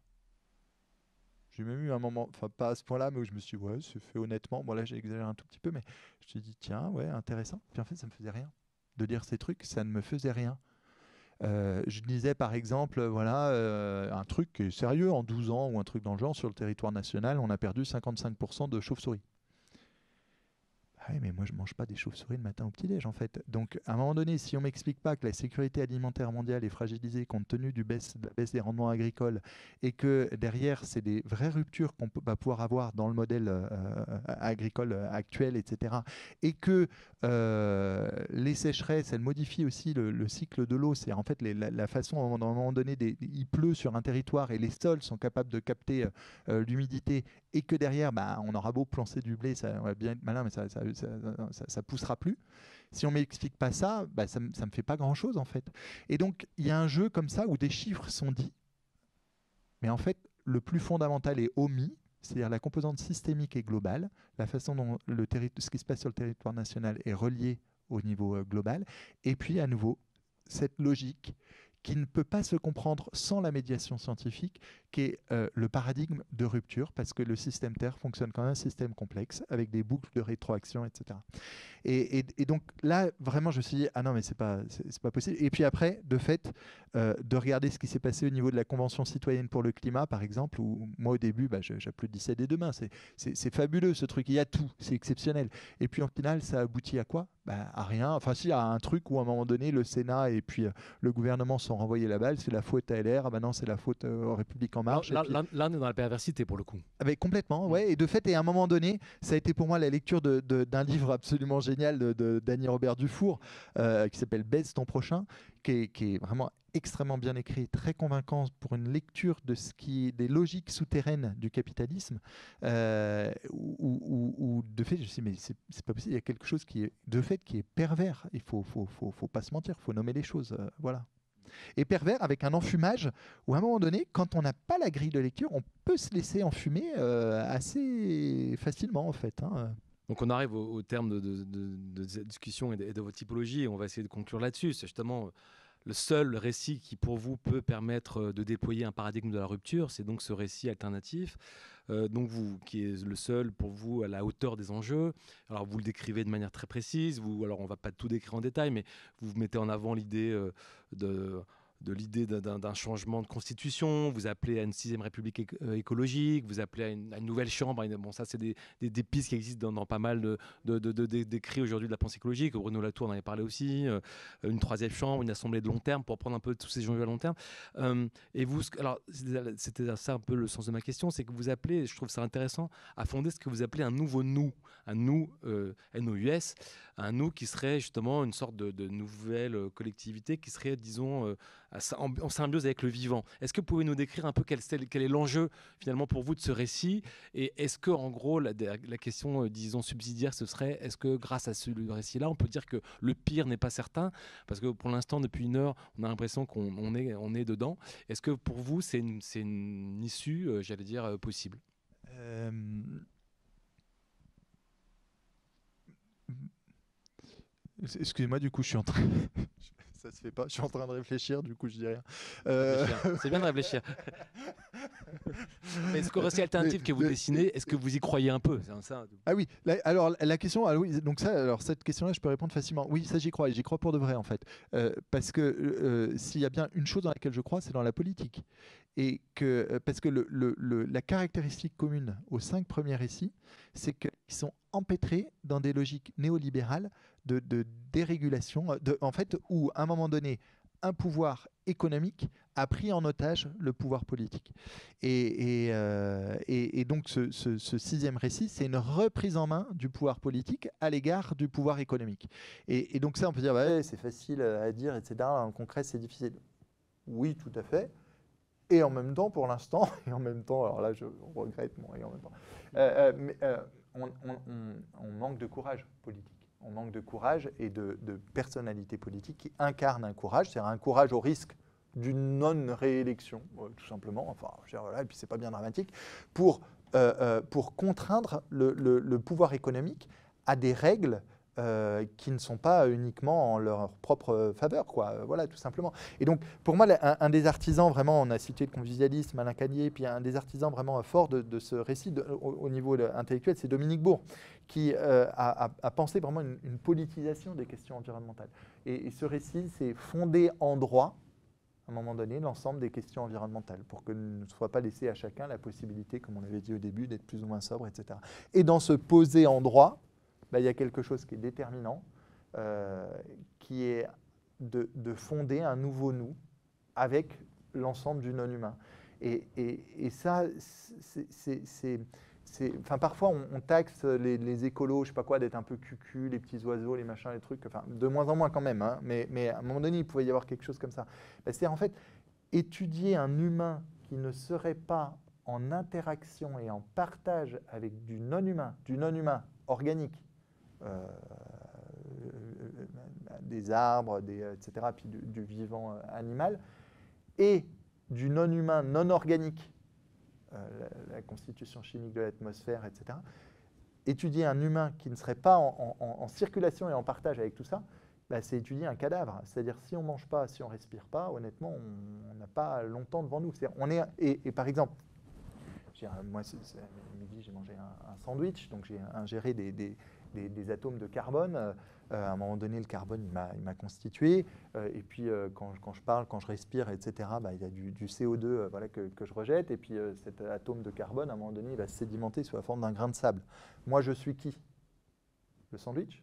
J'ai même eu un moment, enfin pas à ce point-là, mais où je me suis dit, ouais, c'est fait honnêtement. Bon là, j'ai exagéré un tout petit peu, mais je me suis dit, tiens, ouais, intéressant. Puis en fait, ça me faisait rien. De dire ces trucs, ça ne me faisait rien. Euh, je disais par exemple, voilà, euh, un truc qui est sérieux, en douze ans ou un truc dans le genre, sur le territoire national, on a perdu cinquante-cinq pour cent de chauves-souris. Ah oui, mais moi je mange pas des chauves-souris le matin au petit-déj en fait. Donc à un moment donné, si on m'explique pas que la sécurité alimentaire mondiale est fragilisée compte tenu du baisse, de la baisse des rendements agricoles et que derrière c'est des vraies ruptures qu'on peut- va pouvoir avoir dans le modèle euh, agricole actuel, et cetera. Et que euh, les sécheresses, elles modifient aussi le, le cycle de l'eau. C'est en fait les- la, la façon à un moment donné, des- il pleut sur un territoire et les sols sont capables de capter euh, l'humidité et que derrière, bah, on aura beau plancer du blé, ça va bien être malin, mais ça, ça, ça, ça, ça poussera plus. Si on m'explique pas ça, bah, ça, me- ça me fait pas grand chose en fait. Et donc il y a un jeu comme ça où des chiffres sont dits, mais en fait le plus fondamental est omis, c'est-à-dire la composante systémique et globale, la façon dont le terri- ce qui se passe sur le territoire national est relié au niveau euh, global, et puis à nouveau cette logique qui ne peut pas se comprendre sans la médiation scientifique, qui est euh, le paradigme de rupture, parce que le système Terre fonctionne comme un système complexe, avec des boucles de rétroaction, et cetera. Et, et- et donc là, vraiment, je me suis dit, ah non, mais c'est pas, c'est c'est pas possible. Et puis après, de fait, euh, de regarder ce qui s'est passé au niveau de la Convention citoyenne pour le climat, par exemple, où moi, au début, bah, je- j'applaudissais des deux mains. C'est- C'est c'est fabuleux, ce truc. Il y a tout. C'est exceptionnel. Et puis, en final, ça aboutit à quoi? Bah, à rien. Enfin, si, à un truc où, à un moment donné, le Sénat et puis euh, le gouvernement se sont renvoyés la balle. C'est la faute à L R. Ah bah non, c'est la faute euh, aux République En Là, Marche. Et là, puis, là, là, on est dans la perversité pour le coup. avec complètement, Mm. ouais. Et de fait, et à un moment donné, ça a été pour moi la lecture de- de- d'un livre absolument génial de, de d'Annie Robert Dufour euh, qui s'appelle Baise ton prochain, qui est, qui est vraiment extrêmement bien écrit, très convaincant pour une lecture de ce qui des logiques souterraines du capitalisme, euh, où, où, où de fait je me suis dit, mais c'est, c'est pas possible, il y a quelque chose qui est de fait qui est pervers, il faut faut faut, faut pas se mentir, il faut nommer les choses, euh, voilà. Et pervers avec un enfumage où à un moment donné, quand on n'a pas la grille de lecture, on peut se laisser enfumer euh, assez facilement en fait, hein. Donc on arrive au, au terme de, de, de, de cette discussion et de, et de votre typologie, et on va essayer de conclure là-dessus. C'est justement le seul récit qui pour vous peut permettre de déployer un paradigme de la rupture, c'est donc ce récit alternatif, euh, donc vous, qui est le seul pour vous à la hauteur des enjeux. Alors vous le décrivez de manière très précise, vous, alors on ne va pas tout décrire en détail, mais vous mettez en avant l'idée euh, de... de l'idée d'un, d'un changement de constitution, vous appelez à une sixième république éco- euh, écologique, vous appelez à une, à une nouvelle chambre. Bon, ça, c'est des, des, des pistes qui existent dans, dans pas mal de, de, de, de, de- d'écrits aujourd'hui de la pensée écologique. Bruno Latour en avait parlé aussi. Euh, une troisième chambre, une assemblée de long terme pour prendre un peu tous ces enjeux à long terme. Euh, et vous, alors, c'était, c'était ça un peu le sens de ma question, c'est que vous appelez, je trouve ça intéressant, à fonder ce que vous appelez un nouveau nous, un nous, euh, N O U S, un nous qui serait justement une sorte de, de nouvelle collectivité qui serait, disons, euh, en symbiose avec le vivant. Est-ce que vous pouvez nous décrire un peu quel, quel est l'enjeu finalement pour vous de ce récit, et est-ce que en gros la, la question euh, disons subsidiaire ce serait est-ce que grâce à ce récit-là on peut dire que le pire n'est pas certain, parce que pour l'instant depuis une heure on a l'impression qu'on on est, on est dedans. Est-ce que pour vous c'est une, c'est une issue euh, j'allais dire euh, possible? euh... Excusez-moi, du coup, je suis en train. Ça se fait pas. Je suis en train de réfléchir, du coup, je dis rien. Euh... C'est bien de réfléchir. Mais est-ce que le récit alternatif que vous dessinez, est-ce que vous y croyez un peu? C'est ça. Ah oui. La, alors la question, alors oui, donc ça, alors cette question-là, je peux répondre facilement. Oui, ça j'y crois, et j'y crois pour de vrai en fait, euh, parce que euh, s'il y a bien une chose dans laquelle je crois, c'est dans la politique, et que euh, parce que le, le, le, la caractéristique commune aux cinq premiers récits, c'est qu'ils sont empêtrés dans des logiques néolibérales de, de dérégulation, de, en fait, où à un moment donné, un pouvoir économique a pris en otage le pouvoir politique. Et, et, euh, et, et donc ce, ce, ce sixième récit, c'est une reprise en main du pouvoir politique à l'égard du pouvoir économique. Et, et donc ça, on peut dire, bah, ouais, c'est facile à dire, et cetera. En concret, c'est difficile. Oui, tout à fait. Et en même temps, pour l'instant, et en même temps, alors là, je regrette, moi, et en même temps, euh, euh, mais, euh, on, on, on, on manque de courage politique. On manque de courage et de, de personnalité politique qui incarne un courage, c'est-à-dire un courage au risque d'une non-réélection, euh, tout simplement, enfin, je veux dire, voilà, et puis c'est pas bien dramatique, pour, euh, euh, pour contraindre le, le, le pouvoir économique à des règles euh, qui ne sont pas uniquement en leur propre faveur, quoi, euh, voilà, tout simplement. Et donc, pour moi, un, un des artisans, vraiment, on a cité le convivialisme, Alain Cagnier, puis un des artisans vraiment forts de, de ce récit de, au, au niveau intellectuel, c'est Dominique Bourg, qui euh, a, a, a pensé vraiment une, une politisation des questions environnementales. Et, et ce récit, c'est fondé en droit, à un moment donné, l'ensemble des questions environnementales, pour que ne soit pas laissé à chacun la possibilité, comme on l'avait dit au début, d'être plus ou moins sobre, et cetera. Et dans ce poser en droit, bah, il y a quelque chose qui est déterminant, euh, qui est de, de fonder un nouveau nous avec l'ensemble du non-humain. Et, et, et ça, c'est... Enfin, parfois, on, on taxe les, les écolos, je sais pas quoi, d'être un peu cucu, les petits oiseaux, les machins, les trucs. Enfin, de moins en moins quand même. Hein, mais, mais à un moment donné, il pouvait y avoir quelque chose comme ça. Ben, c'est en fait étudier un humain qui ne serait pas en interaction et en partage avec du non-humain, du non-humain organique, euh, des arbres, des, et cetera, puis du, du vivant animal, et du non-humain non organique, Euh, la, la constitution chimique de l'atmosphère, et cetera. Étudier un humain qui ne serait pas en, en, en circulation et en partage avec tout ça, bah, c'est étudier un cadavre. C'est-à-dire, si on ne mange pas, si on ne respire pas, honnêtement, on n'a pas longtemps devant nous. On est, et, et par exemple, moi, c'est, c'est, à midi, j'ai mangé un, un sandwich, donc j'ai ingéré des, des, des, des atomes de carbone. Euh, à un moment donné, le carbone, il m'a, il m'a constitué. Euh, et puis, euh, quand, quand je parle, quand je respire, et cetera, bah, il y a du, du C O deux euh, voilà, que, que je rejette. Et puis, euh, cet atome de carbone, à un moment donné, il va se sédimenter sous la forme d'un grain de sable. Moi, je suis qui? Le sandwich?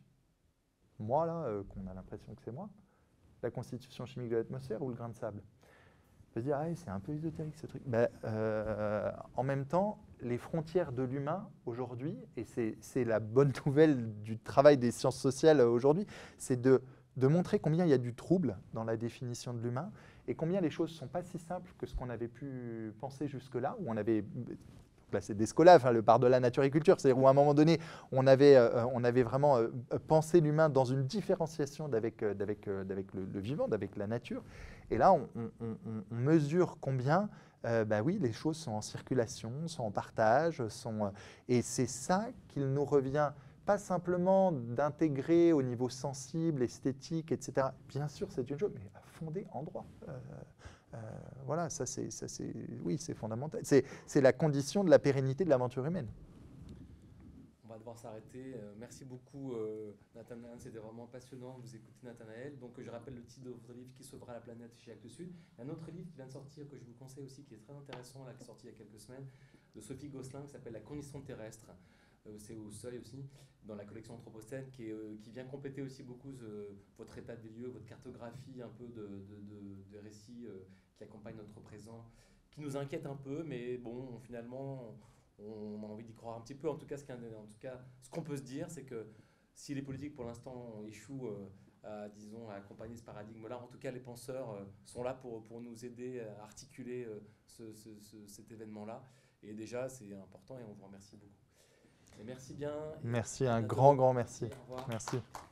Moi, là, euh, qu'on a l'impression que c'est moi? La constitution chimique de l'atmosphère ou le grain de sable? peut se dire, ah, c'est un peu ésotérique ce truc. Ben, euh, en même temps, les frontières de l'humain aujourd'hui, et c'est la bonne nouvelle du travail des sciences sociales aujourd'hui, c'est de, de montrer combien il y a du trouble dans la définition de l'humain et combien les choses ne sont pas si simples que ce qu'on avait pu penser jusque-là, où on avait... Là, c'est Descola, enfin, le par-delà nature et culture, c'est-à-dire où à un moment donné, on avait, euh, on avait vraiment euh, pensé l'humain dans une différenciation avec euh, euh, le, le vivant, avec la nature. Et là, on, on, on, on mesure combien, euh, bah oui, les choses sont en circulation, sont en partage, sont, euh, et c'est ça qu'il nous revient, pas simplement d'intégrer au niveau sensible, esthétique, et cetera. Bien sûr, c'est une chose, mais à fonder en droit. Euh, Euh, voilà, ça c'est, oui, c'est fondamental. C'est la condition de la pérennité de l'aventure humaine. On va devoir s'arrêter. Euh, merci beaucoup, euh, Nathanaël. C'était vraiment passionnant de vous écouter, Nathanaël. Donc, euh, je rappelle le titre de votre livre, Qui sauvera la planète, chez Actes Sud. Il y a un autre livre qui vient de sortir, que je vous conseille aussi, qui est très intéressant, là, qui est sorti il y a quelques semaines, de Sophie Gosselin, qui s'appelle La condition terrestre. Euh, c'est au Seuil aussi, dans la collection Anthropocène, qui, est, euh, qui vient compléter aussi beaucoup euh, votre état des lieux, votre cartographie un peu de, de, de, de récits euh, qui accompagnent notre présent, qui nous inquiète un peu, mais bon, finalement, on a envie d'y croire un petit peu. En tout cas, ce qu'on peut se dire, c'est que si les politiques, pour l'instant, échouent euh, à, disons, à accompagner ce paradigme-là, en tout cas, les penseurs euh, sont là pour, pour nous aider à articuler euh, ce, ce, ce, cet événement-là. Et déjà, c'est important et on vous remercie beaucoup. Et merci bien. Merci, un grand, grand merci. Merci. Au revoir. Merci.